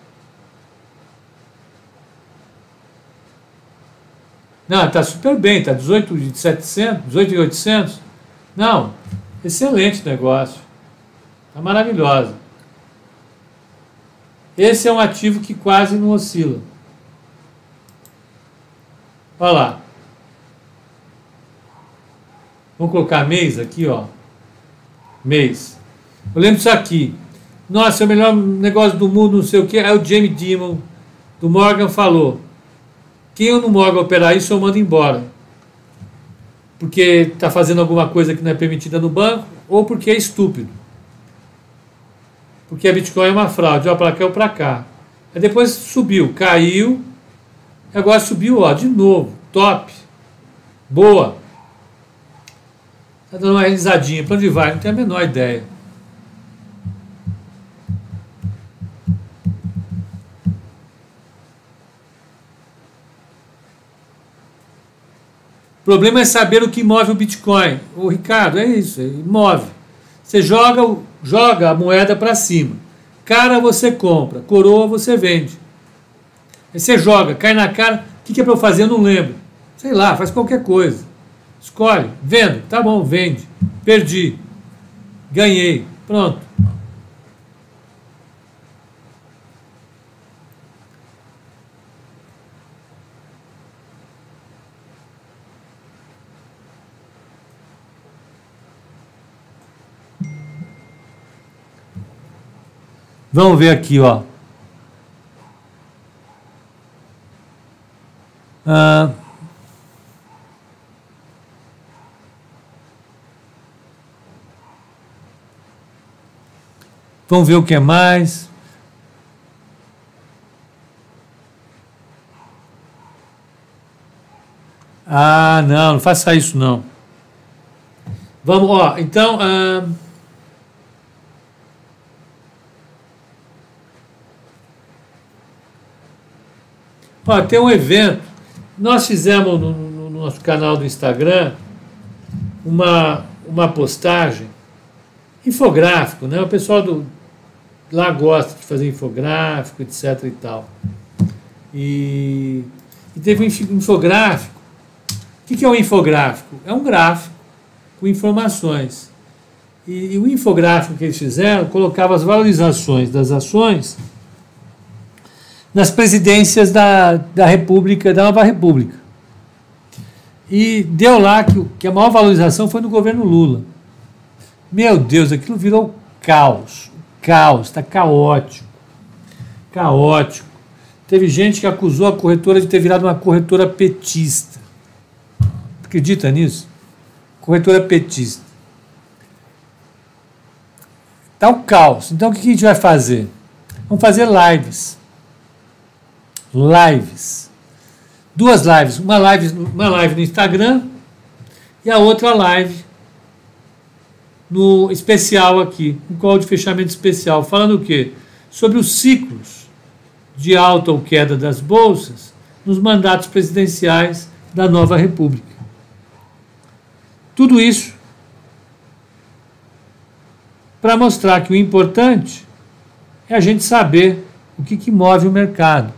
Não, está super bem. Está 18.700, 18.800. Não, excelente negócio. Está maravilhosa. Esse é um ativo que quase não oscila. Olha lá. Vamos colocar mês aqui, ó. Mês. Eu lembro disso aqui. Nossa, é o melhor negócio do mundo, não sei o que. Aí o Jamie Dimon, do Morgan, falou: quem eu no Morgan operar isso, eu mando embora. Porque está fazendo alguma coisa que não é permitida no banco, ou porque é estúpido. Porque a Bitcoin é uma fraude, ó, para cá ou para cá. Aí depois subiu, caiu, agora subiu, ó, de novo, top, boa. Está dando uma risadinha, para onde vai? Não tenho a menor ideia. O problema é saber o que move o Bitcoin. Ô, Ricardo, é isso, ele move. Você joga a moeda para cima. Cara, você compra. Coroa, você vende. Aí você joga, cai na cara. O que é para eu fazer? Eu não lembro. Sei lá, faz qualquer coisa. Escolhe. Vendo. Tá bom, vende. Perdi. Ganhei. Pronto. Vamos ver aqui, ó. Vamos ver o que mais. Ah, não, não faça isso não. Vamos, ó, então... ó, tem um evento. Nós fizemos no nosso canal do Instagram uma postagem, infográfico, né? O pessoal lá gosta de fazer infográfico, etc e tal. E teve um infográfico. O que é um infográfico? É um gráfico com informações. E o infográfico que eles fizeram colocava as valorizações das ações nas presidências da República, da Nova República. E deu lá que a maior valorização foi no governo Lula. Meu Deus, aquilo virou caos. Caos, está caótico. Caótico. Teve gente que acusou a corretora de ter virado uma corretora petista. Acredita nisso? Corretora petista. Está o caos. Então o que a gente vai fazer? Vamos fazer lives. Lives. Duas lives. Uma live no Instagram e a outra live no especial aqui. Um call de fechamento especial. Falando o quê? Sobre os ciclos de alta ou queda das bolsas nos mandatos presidenciais da Nova República. Tudo isso para mostrar que o importante é a gente saber o que move o mercado.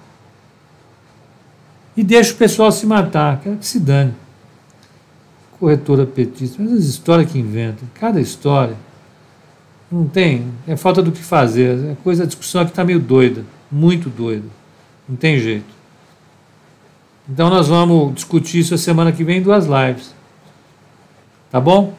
E deixa o pessoal se matar, quero que se dane. Corretora petista, mas as histórias que inventam, cada história, não tem, é falta do que fazer, é coisa, a discussão aqui está meio doida, muito doida, não tem jeito. Então nós vamos discutir isso a semana que vem em 2 lives. Tá bom?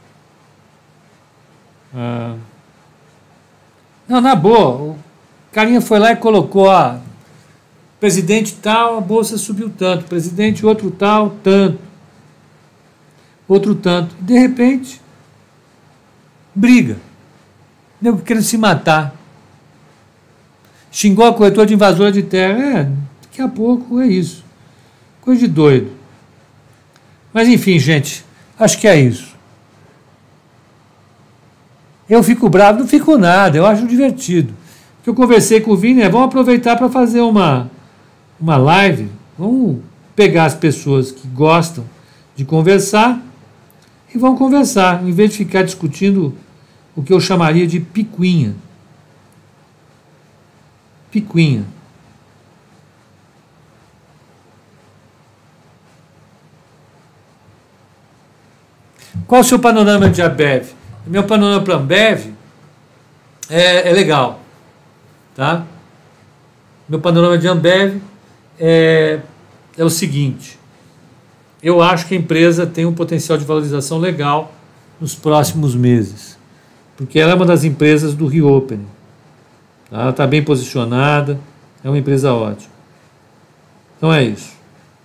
Não, na boa, o carinha foi lá e colocou, presidente tal, a bolsa subiu tanto, presidente outro tal, tanto, outro tanto. De repente, briga. Nego querendo se matar. Xingou a corretora de invasora de terra. Daqui a pouco é isso. Coisa de doido. Mas enfim, gente, acho que é isso. Eu fico bravo, não fico nada, eu acho divertido. O que eu conversei com o Vini vamos aproveitar para fazer uma live, vamos pegar as pessoas que gostam de conversar e vão conversar, em vez de ficar discutindo o que eu chamaria de picuinha. Picuinha. Qual o seu panorama de Ambev? Meu panorama para Ambev é legal, tá? Meu panorama de Ambev é o seguinte: eu acho que a empresa tem um potencial de valorização legal nos próximos meses, porque ela é uma das empresas do reopening. Tá? Ela está bem posicionada, é uma empresa ótima. Então é isso.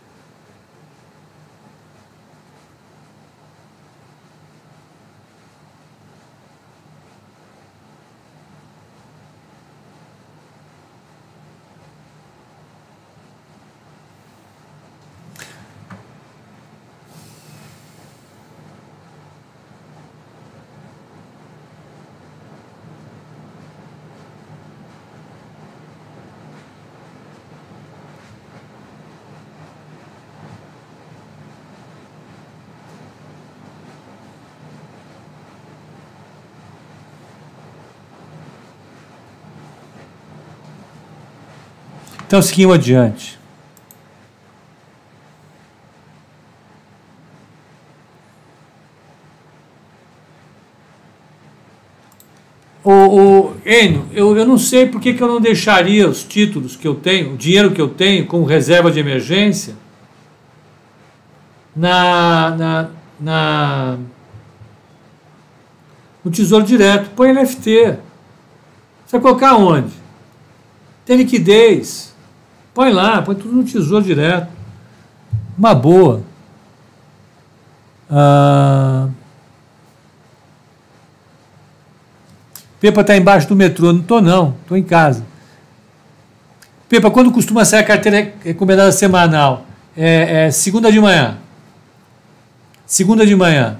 Então, seguimos adiante. Enio, eu não sei por que eu não deixaria os títulos que eu tenho, o dinheiro que eu tenho como reserva de emergência no Tesouro Direto. Põe NFT. Você vai colocar onde? Tem liquidez. Põe lá, põe tudo no Tesouro Direto. Uma boa. Pepa está embaixo do metrô. Não estou, não. Estou em casa. Pepa, quando costuma sair a carteira recomendada semanal? Segunda de manhã. Segunda de manhã.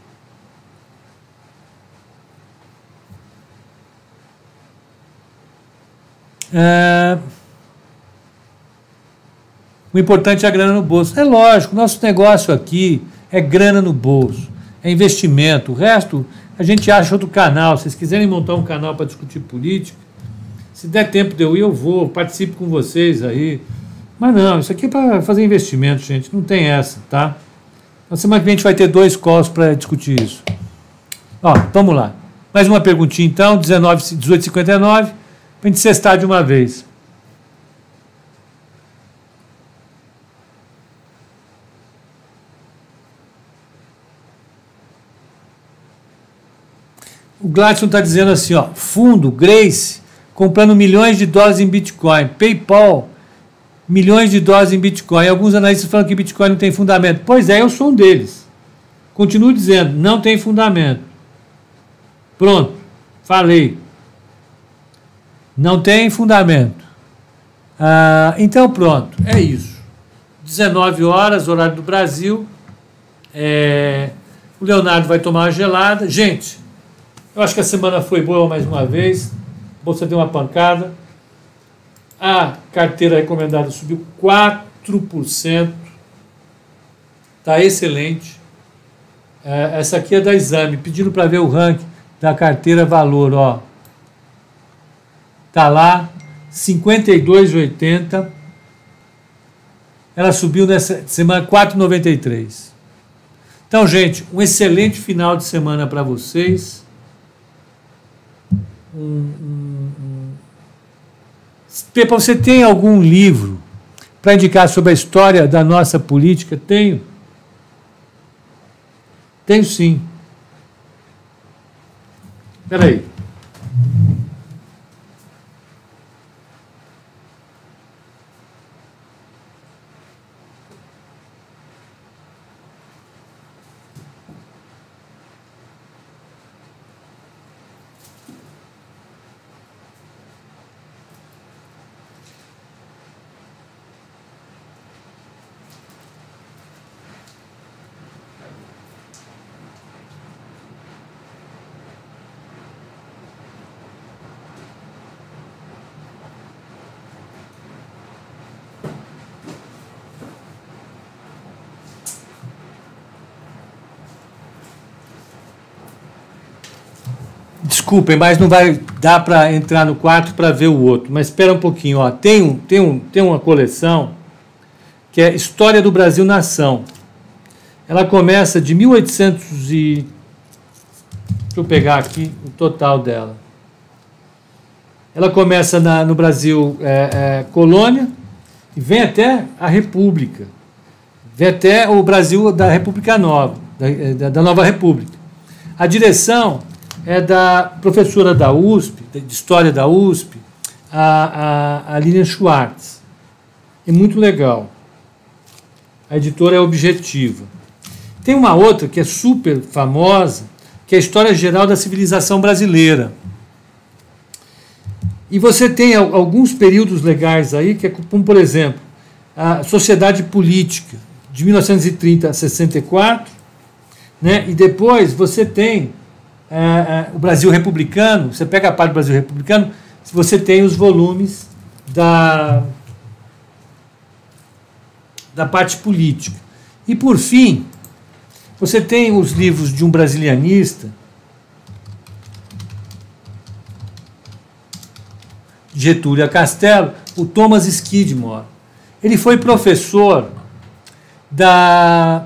O importante é a grana no bolso. É lógico, nosso negócio aqui é grana no bolso, é investimento. O resto a gente acha outro canal. Se vocês quiserem montar um canal para discutir política, se der tempo de eu ir, eu vou, participo com vocês aí. Mas não, isso aqui é para fazer investimento, gente. Não tem essa, tá? Na semana que vem a gente vai ter 2 calls para discutir isso. Ó, vamos lá. Mais uma perguntinha então, 18h59, para a gente cestar de uma vez. O Gladson está dizendo assim, ó, fundo, Grace, comprando milhões de dólares em Bitcoin, PayPal, milhões de dólares em Bitcoin. Alguns analistas falam que Bitcoin não tem fundamento. Pois é, eu sou um deles. Continuo dizendo, não tem fundamento. Pronto, falei. Não tem fundamento. Então pronto, é isso. 19 horas, horário do Brasil. O Leonardo vai tomar uma gelada. Gente, eu acho que a semana foi boa mais uma vez. A bolsa deu uma pancada. A carteira recomendada subiu 4%. Está excelente. Essa aqui é da Exame, pedindo para ver o ranking da carteira valor. Ó. Está lá, 52,80. Ela subiu nessa semana 4,93. Então, gente, um excelente final de semana para vocês. Pepa, você tem algum livro para indicar sobre a história da nossa política? Tenho. Tenho sim. Espera aí. Desculpem, mas não vai dar para entrar no quarto para ver o outro. Mas espera um pouquinho, ó. Tem uma coleção que é História do Brasil Nação. Ela começa de 1800 e... Deixa eu pegar aqui o total dela. Ela começa no Brasil colônia e vem até a República. Vem até o Brasil da República Nova, da Nova República. A direção é da professora da USP, de História da USP, a Lilian Schwartz. É muito legal. A editora é Objetiva. Tem uma outra que é super famosa, que é a História Geral da Civilização Brasileira. E você tem alguns períodos legais aí, que é como, por exemplo, a Sociedade Política, de 1930 a 64, né? E depois você tem o Brasil Republicano. Você pega a parte do Brasil Republicano, você tem os volumes da parte política. E, por fim, você tem os livros de um brasilianista, Getúlio Castelo, o Thomas Skidmore. Ele foi professor da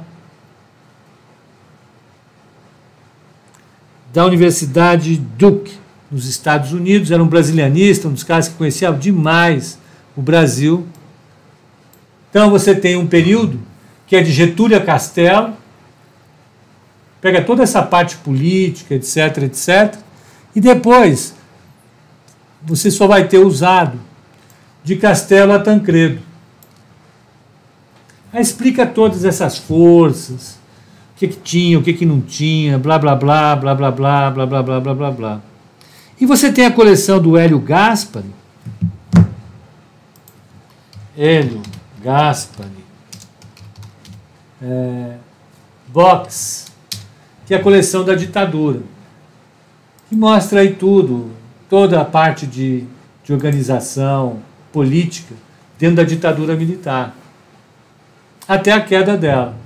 Universidade Duke, nos Estados Unidos. Era um brasilianista, um dos caras que conhecia demais o Brasil. Então você tem um período que é de Getúlio Castelo, pega toda essa parte política, etc, etc, e depois você só vai ter usado de Castelo a Tancredo. Aí explica todas essas forças, o que tinha, o que não tinha, blá, blá, blá, blá, blá, blá, blá, blá, blá, blá, blá, blá. E você tem a coleção do Hélio Gaspari. Hélio Gaspari. Vox, que é a coleção da ditadura. Que mostra aí tudo, toda a parte de organização política dentro da ditadura militar. Até a queda dela.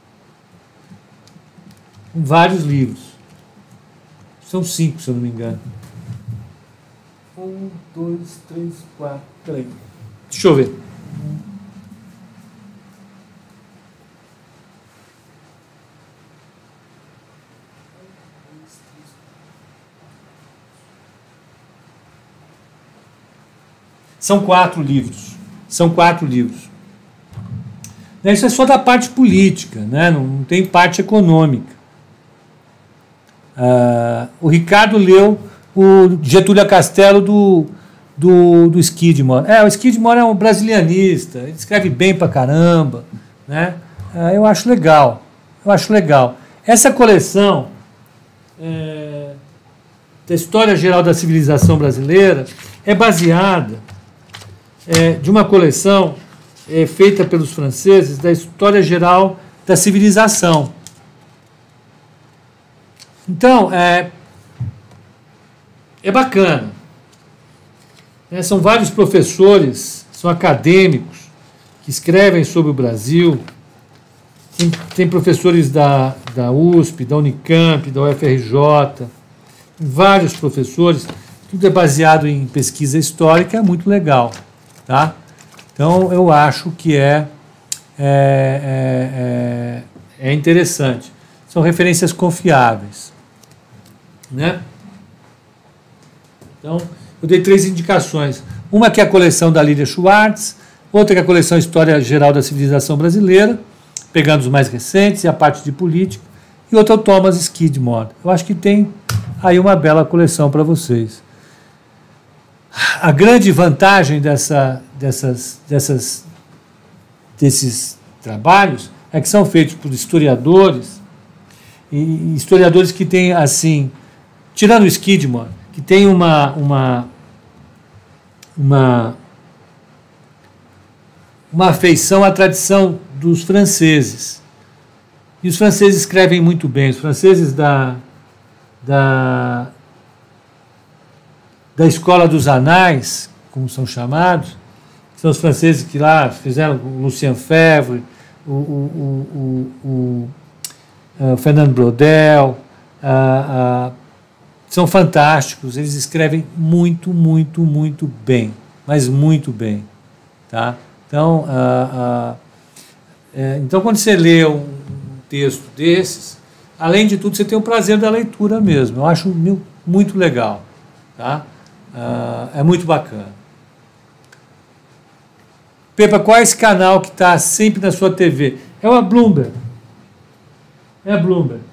Com vários livros. São 5, se eu não me engano. 1, 2, 3, 4. Peraí. Deixa eu ver. São 4 livros. São 4 livros. Isso é só da parte política, né? Não tem parte econômica. O Ricardo leu o Getúlio Castelo do Skidmore. O Skidmore é um brasilianista, ele escreve bem pra caramba, né? Eu acho legal. Essa coleção da História Geral da Civilização Brasileira é baseada de uma coleção feita pelos franceses da História Geral da Civilização. Então, é bacana. São vários professores, são acadêmicos que escrevem sobre o Brasil. Tem professores da USP, da Unicamp, da UFRJ, vários professores. Tudo é baseado em pesquisa histórica, é muito legal, tá? Então, eu acho que é interessante. São referências confiáveis, né? Então, eu dei 3 indicações. Uma que é a coleção da Lídia Schwartz, outra que é a coleção História Geral da Civilização Brasileira, pegando os mais recentes e a parte de política, e outra é o Thomas Skidmore. Eu acho que tem aí uma bela coleção para vocês. A grande vantagem desses trabalhos é que são feitos por historiadores, e historiadores que têm, assim, tirando o Skidmore, que tem uma afeição à tradição dos franceses. E os franceses escrevem muito bem. Os franceses da Escola dos Anais, como são chamados, são os franceses que lá fizeram o Lucien Febvre, o Fernand Braudel, são fantásticos, eles escrevem muito, muito, muito bem, mas muito bem, tá? Então, então quando você lê um texto desses, além de tudo, você tem o prazer da leitura mesmo. Eu acho muito legal, tá? É muito bacana. Pepa, qual é esse canal que está sempre na sua TV? É a Bloomberg. É a Bloomberg.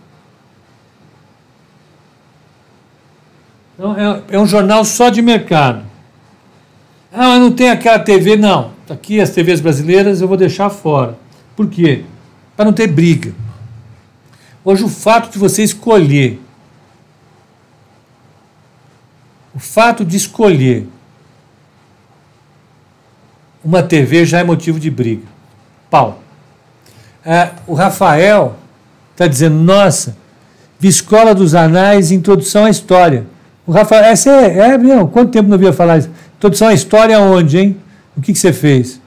Então, é um jornal só de mercado. Mas não tem aquela TV, não. Aqui as TVs brasileiras eu vou deixar fora. Por quê? Para não ter briga. Hoje o fato de você escolher, uma TV já é motivo de briga. Pau. O Rafael está dizendo, nossa, Escola dos Anais, Introdução à História. O Rafael, meu, quanto tempo não ouvia falar isso? Introdução à História onde, hein? O que você fez?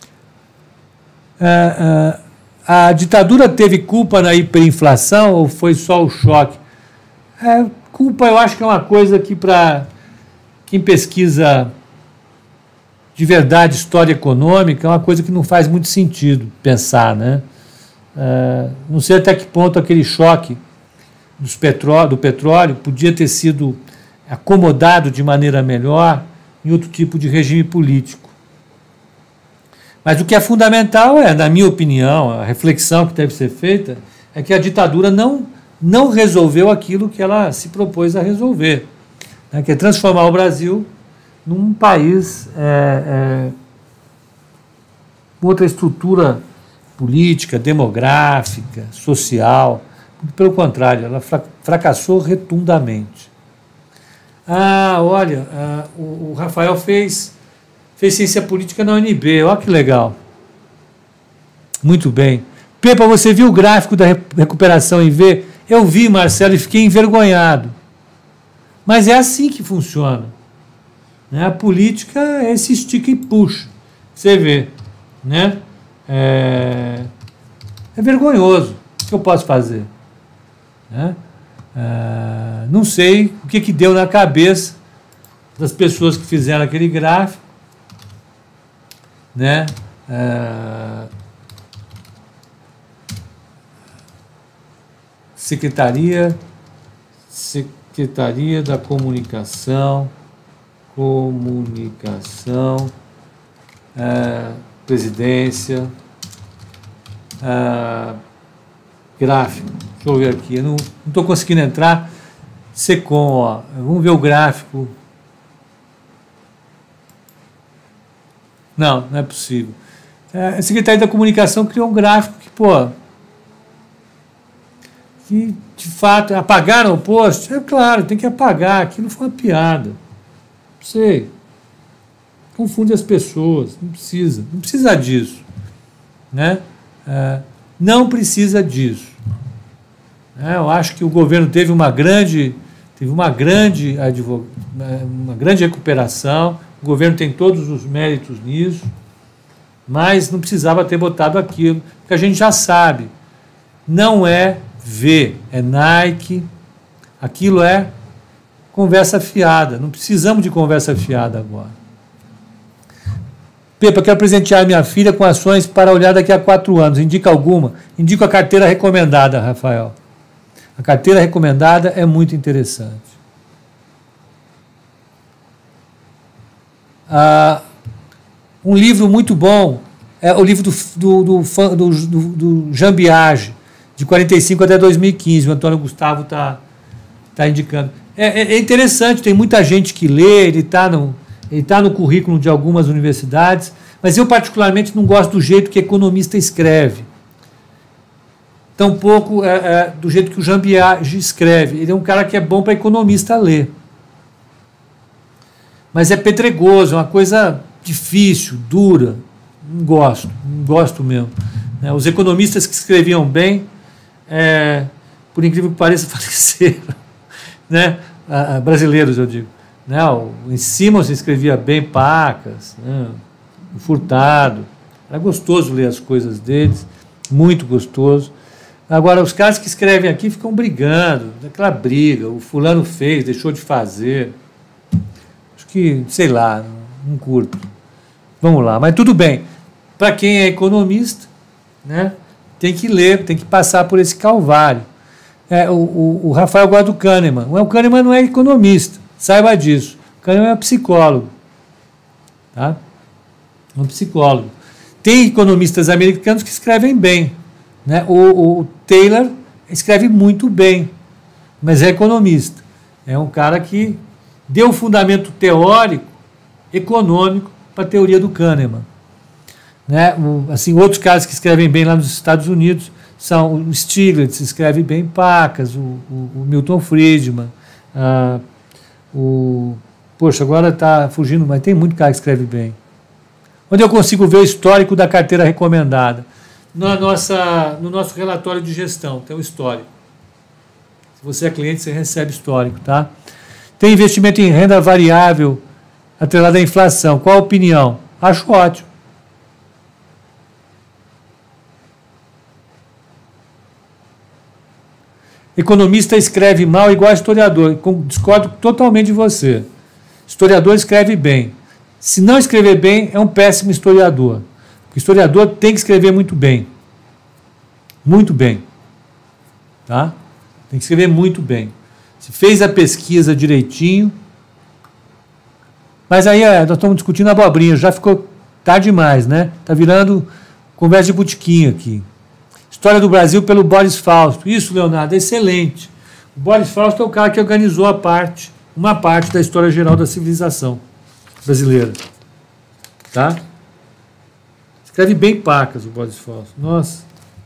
A ditadura teve culpa na hiperinflação ou foi só o choque? Culpa, eu acho que é uma coisa que, para quem pesquisa de verdade história econômica, é uma coisa que não faz muito sentido pensar, né? Não sei até que ponto aquele choque do petróleo podia ter sido acomodado de maneira melhor em outro tipo de regime político. Mas o que é fundamental na minha opinião, a reflexão que deve ser feita, é que a ditadura não resolveu aquilo que ela se propôs a resolver, né, que é transformar o Brasil num país com outra estrutura política, demográfica, social. Pelo contrário, ela fracassou rotundamente. Olha, o Rafael fez ciência política na UNB, olha que legal. Muito bem. Pepa, você viu o gráfico da recuperação em V? Eu vi, Marcelo, e fiquei envergonhado. Mas é assim que funciona. A política é esse estica e puxa. Você vê. Né? É vergonhoso. O que eu posso fazer? Né? Não sei o que deu na cabeça das pessoas que fizeram aquele gráfico. Né? Secretaria da Comunicação, Presidência, gráfico, deixa eu ver aqui, eu não estou conseguindo entrar, SECOM, ó, vamos ver o gráfico, não é possível, a Secretaria da Comunicação criou um gráfico que, que de fato, apagaram o post? É claro, tem que apagar, aquilo foi uma piada, não sei, confunde as pessoas, não precisa disso, né? Não precisa disso. Eu acho que o governo teve uma grande recuperação, o governo tem todos os méritos nisso, mas não precisava ter botado aquilo, porque a gente já sabe, não é V, é Nike, aquilo é conversa fiada, não precisamos de conversa fiada agora. Pepa, quero presentear minha filha com ações para olhar daqui a 4 anos. Indica alguma? Indico a carteira recomendada, Rafael. A carteira recomendada é muito interessante. Um livro muito bom é o livro do Jean Biage, de 45 até 2015. O Antônio Gustavo está indicando. É interessante, tem muita gente que lê, ele está no currículo de algumas universidades, mas eu particularmente não gosto do jeito que economista escreve. Tampouco do jeito que o Jean Biage escreve. Ele é um cara que é bom para economista ler. Mas é pedregoso, é uma coisa difícil, dura. Não gosto mesmo. Os economistas que escreviam bem, por incrível que pareça, faleceram. Né? Brasileiros, eu digo. O Simons escrevia bem, Pacas, o Furtado. Era gostoso ler as coisas deles, muito gostoso. Agora, os caras que escrevem aqui ficam brigando, aquela briga, o fulano fez, deixou de fazer. Acho que, sei lá, não curto. Vamos lá, mas tudo bem. Para quem é economista, né, tem que ler, tem que passar por esse calvário. O Rafael gosta do Kahneman. O Kahneman não é economista, saiba disso. O Kahneman é psicólogo. Tá? É um psicólogo. Tem economistas americanos que escrevem bem. Né? O Taylor escreve muito bem, mas é economista. É um cara que deu fundamento teórico, econômico, para a teoria do Kahneman. Né? Outros caras que escrevem bem lá nos Estados Unidos são o Stiglitz, escreve bem Pacas, o Milton Friedman, poxa, agora está fugindo, mas tem muito cara que escreve bem. Onde eu consigo ver o histórico da carteira recomendada? No nosso relatório de gestão, tem o histórico. Se você é cliente, você recebe histórico, tá? Tem investimento em renda variável atrelada à inflação. Qual a opinião? Acho ótimo. Economista escreve mal igual a historiador. Discordo totalmente de você. Historiador escreve bem. Se não escrever bem, é um péssimo historiador. O historiador tem que escrever muito bem. Muito bem. Tá? Tem que escrever muito bem. Se fez a pesquisa direitinho. Mas aí nós estamos discutindo abobrinha. Já ficou tarde demais, né? Está virando conversa de botiquinho aqui. História do Brasil pelo Boris Fausto. Isso, Leonardo, é excelente. O Boris Fausto é o cara que organizou uma parte da história geral da civilização. brasileira. Tá? Escreve bem pacas o Boris Falso. Nossa.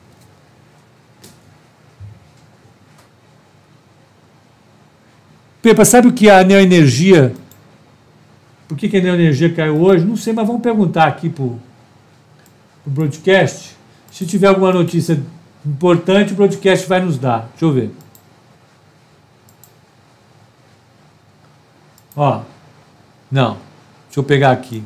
Pepa, sabe o que é a neoenergia? Por que a neoenergia caiu hoje? Não sei, mas vamos perguntar aqui pro broadcast. Se tiver alguma notícia importante, o broadcast vai nos dar. Deixa eu ver. Ó. Não. Deixa eu pegar aqui.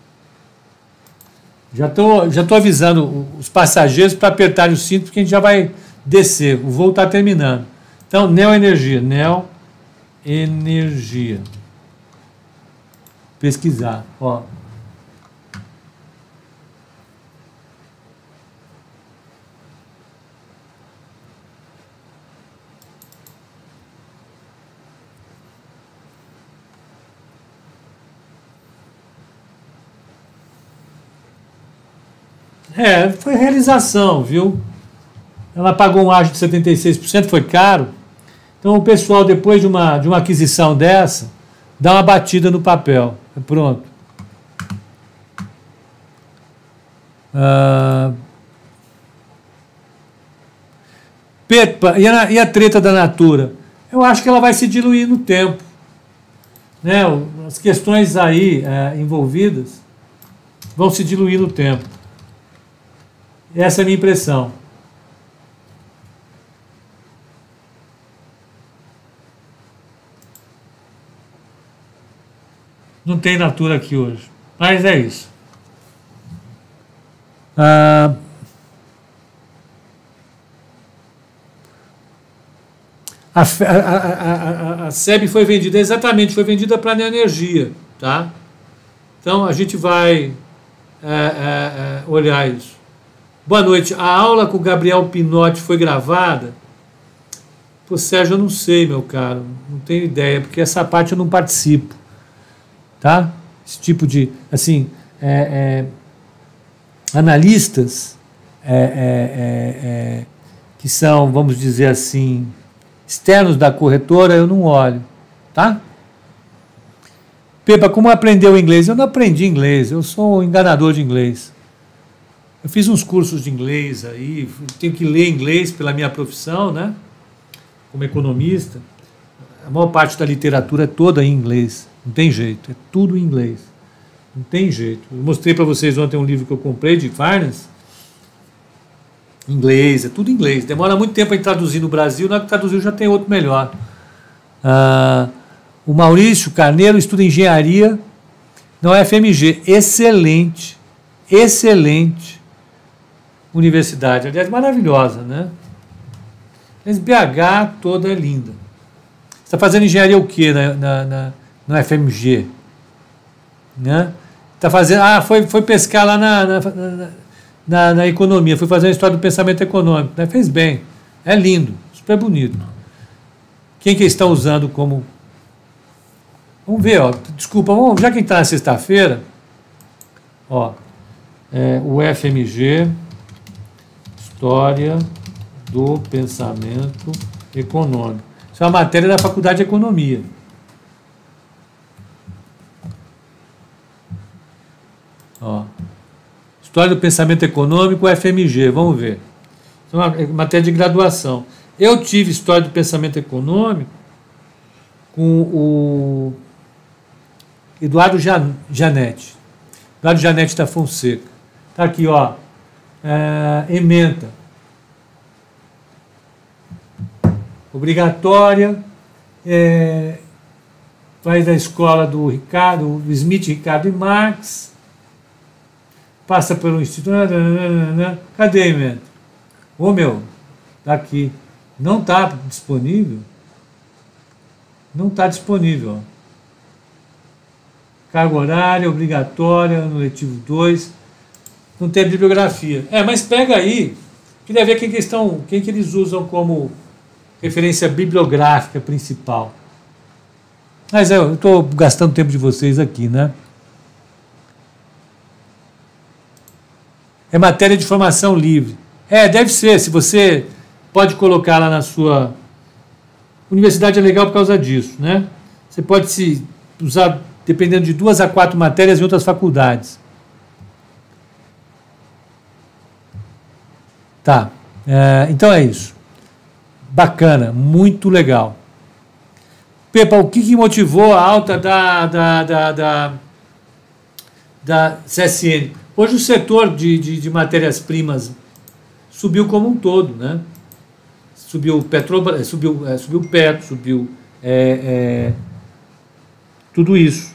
Já tô avisando os passageiros para apertarem o cinto, porque a gente já vai descer. O voo está terminando. Então, neoenergia. Neoenergia. Pesquisar. Ó. Foi realização, viu? Ela pagou um ágio de 76%, foi caro. Então o pessoal, depois de uma aquisição dessa, dá uma batida no papel. Pronto. Pepa, e a treta da Natura? Eu acho que ela vai se diluir no tempo. Né? As questões aí envolvidas vão se diluir no tempo. Essa é a minha impressão. Não tem Natura aqui hoje. Mas é isso. A SEB foi vendida, exatamente, foi vendida para a Neoenergia. Tá? Então a gente vai olhar isso. Boa noite. A aula com o Gabriel Pinotti foi gravada? Pô, Sérgio, eu não sei, meu caro. Não tenho ideia, porque essa parte eu não participo. Tá? Esse tipo de, assim, analistas que são, vamos dizer assim, externos da corretora, eu não olho. Tá? Pepa, como aprendeu inglês? Eu não aprendi inglês, eu sou um enganador de inglês. Eu fiz uns cursos de inglês aí, tenho que ler inglês pela minha profissão, né? Como economista. A maior parte da literatura é toda em inglês. Não tem jeito, é tudo em inglês. Não tem jeito. Eu mostrei para vocês ontem um livro que eu comprei de finance. Inglês, é tudo em inglês. Demora muito tempo em traduzir no Brasil, na hora que traduziu já tem outro melhor. O Maurício Carneiro estuda engenharia na UFMG. Excelente, excelente universidade. Aliás, maravilhosa, né? Mas BH toda é linda. Você está fazendo engenharia o quê na FMG? Né? Tá fazendo, foi pescar lá na economia, foi fazer a história do pensamento econômico. Né? Fez bem. É lindo, super bonito. Quem que estão usando como... Vamos ver, ó. Desculpa, já que está na sexta-feira, ó, o FMG, História do Pensamento Econômico. Isso é uma matéria da Faculdade de Economia. Ó, História do Pensamento Econômico, FMG, vamos ver. Isso é uma matéria de graduação. Eu tive História do Pensamento Econômico com o Eduardo Janete. Eduardo Janete da Fonseca. Está aqui, ó. Ementa. Obrigatória. Faz da escola do Smith, Ricardo e Marx. Passa pelo Instituto. Cadê, ementa? Ô, meu, tá aqui. Não está disponível? Não está disponível. Ó. Carga horária, obrigatória, ano letivo 2. Não tem bibliografia. Mas pega aí. Queria ver quem que eles usam como referência bibliográfica principal. Mas eu estou gastando tempo de vocês aqui, né? É matéria de formação livre. Deve ser. Se você pode colocar lá na sua... Universidade é legal por causa disso, né? Você pode se usar dependendo de 2 a 4 matérias em outras faculdades. Tá, então é isso. Bacana, muito legal. Pepa, o que motivou a alta da CSN? Hoje o setor de matérias-primas subiu como um todo, né? Subiu Petrobras, subiu Petro, subiu tudo isso.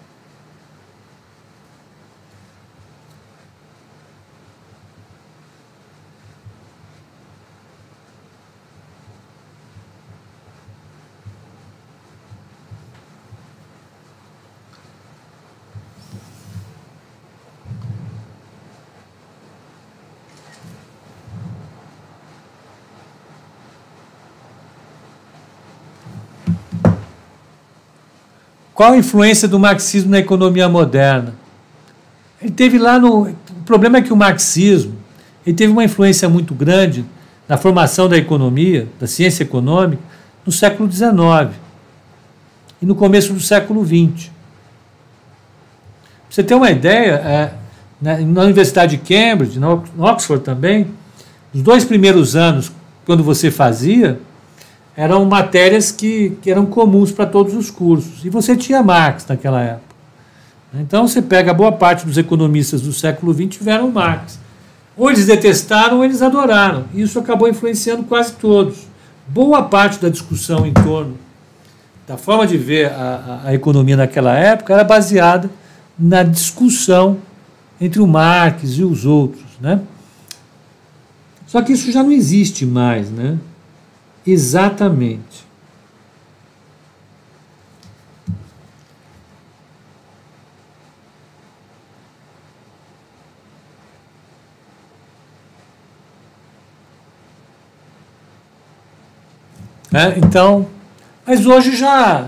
Qual a influência do marxismo na economia moderna? Ele teve lá no... O problema é que o marxismo ele teve uma influência muito grande na formação da economia, da ciência econômica, no século XIX e no começo do século XX. Pra você ter uma ideia, na Universidade de Cambridge, no Oxford também, os 2 primeiros anos, quando você fazia, eram matérias que eram comuns para todos os cursos. E você tinha Marx naquela época. Então, você pega boa parte dos economistas do século XX tiveram Marx. Ou eles detestaram ou eles adoraram. E isso acabou influenciando quase todos. Boa parte da discussão em torno da forma de ver a economia naquela época era baseada na discussão entre o Marx e os outros, né? Só que isso já não existe mais, né? Exatamente. Então, mas hoje já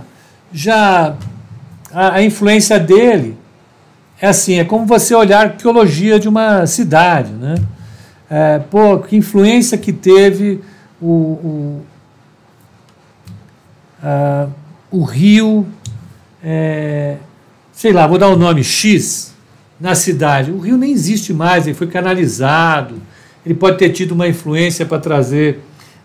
a influência dele é assim, é como você olhar a arqueologia de uma cidade, né? Que influência que teve o rio, sei lá, vou dar o nome X, na cidade. O rio nem existe mais, ele foi canalizado, ele pode ter tido uma influência para trazer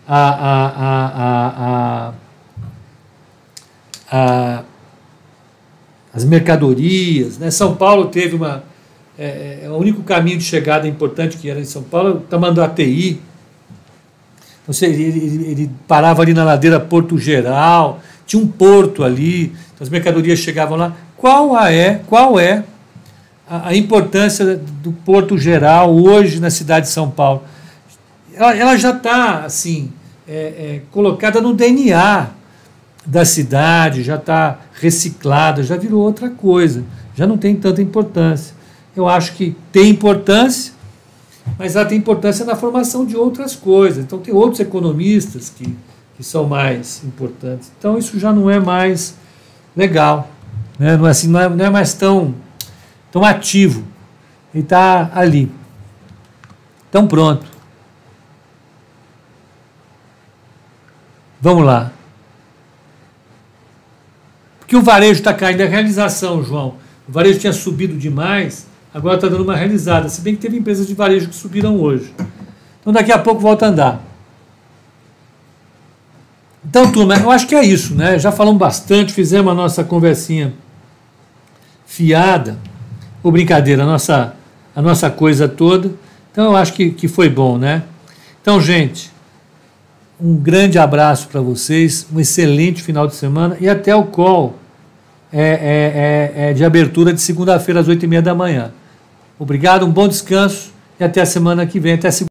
as mercadorias, né? São Paulo teve o único caminho de chegada importante que era em São Paulo, o Tamanduateí. Então, ele parava ali na ladeira Porto Geral, tinha um porto ali, então as mercadorias chegavam lá. Qual é a importância do Porto Geral hoje na cidade de São Paulo? Ela já está assim, colocada no DNA da cidade, já está reciclada, já virou outra coisa, já não tem tanta importância. Eu acho que tem importância, mas ela tem importância na formação de outras coisas. Então tem outros economistas que são mais importantes. Então isso já não é mais legal, né? Não é assim, não é mais tão ativo. Ele está ali. Então pronto. Vamos lá. Porque o varejo está caindo, é realização, João. O varejo tinha subido demais, agora está dando uma realizada, se bem que teve empresas de varejo que subiram hoje. Então daqui a pouco volta a andar. Então, turma, eu acho que é isso, né? Já falamos bastante, fizemos a nossa conversinha fiada, ou brincadeira, a nossa coisa toda. Então eu acho que foi bom, né? Então, gente, um grande abraço para vocês, um excelente final de semana e até o call de abertura de segunda-feira às 8h30 da manhã. Obrigado, um bom descanso e até a semana que vem. Até segunda.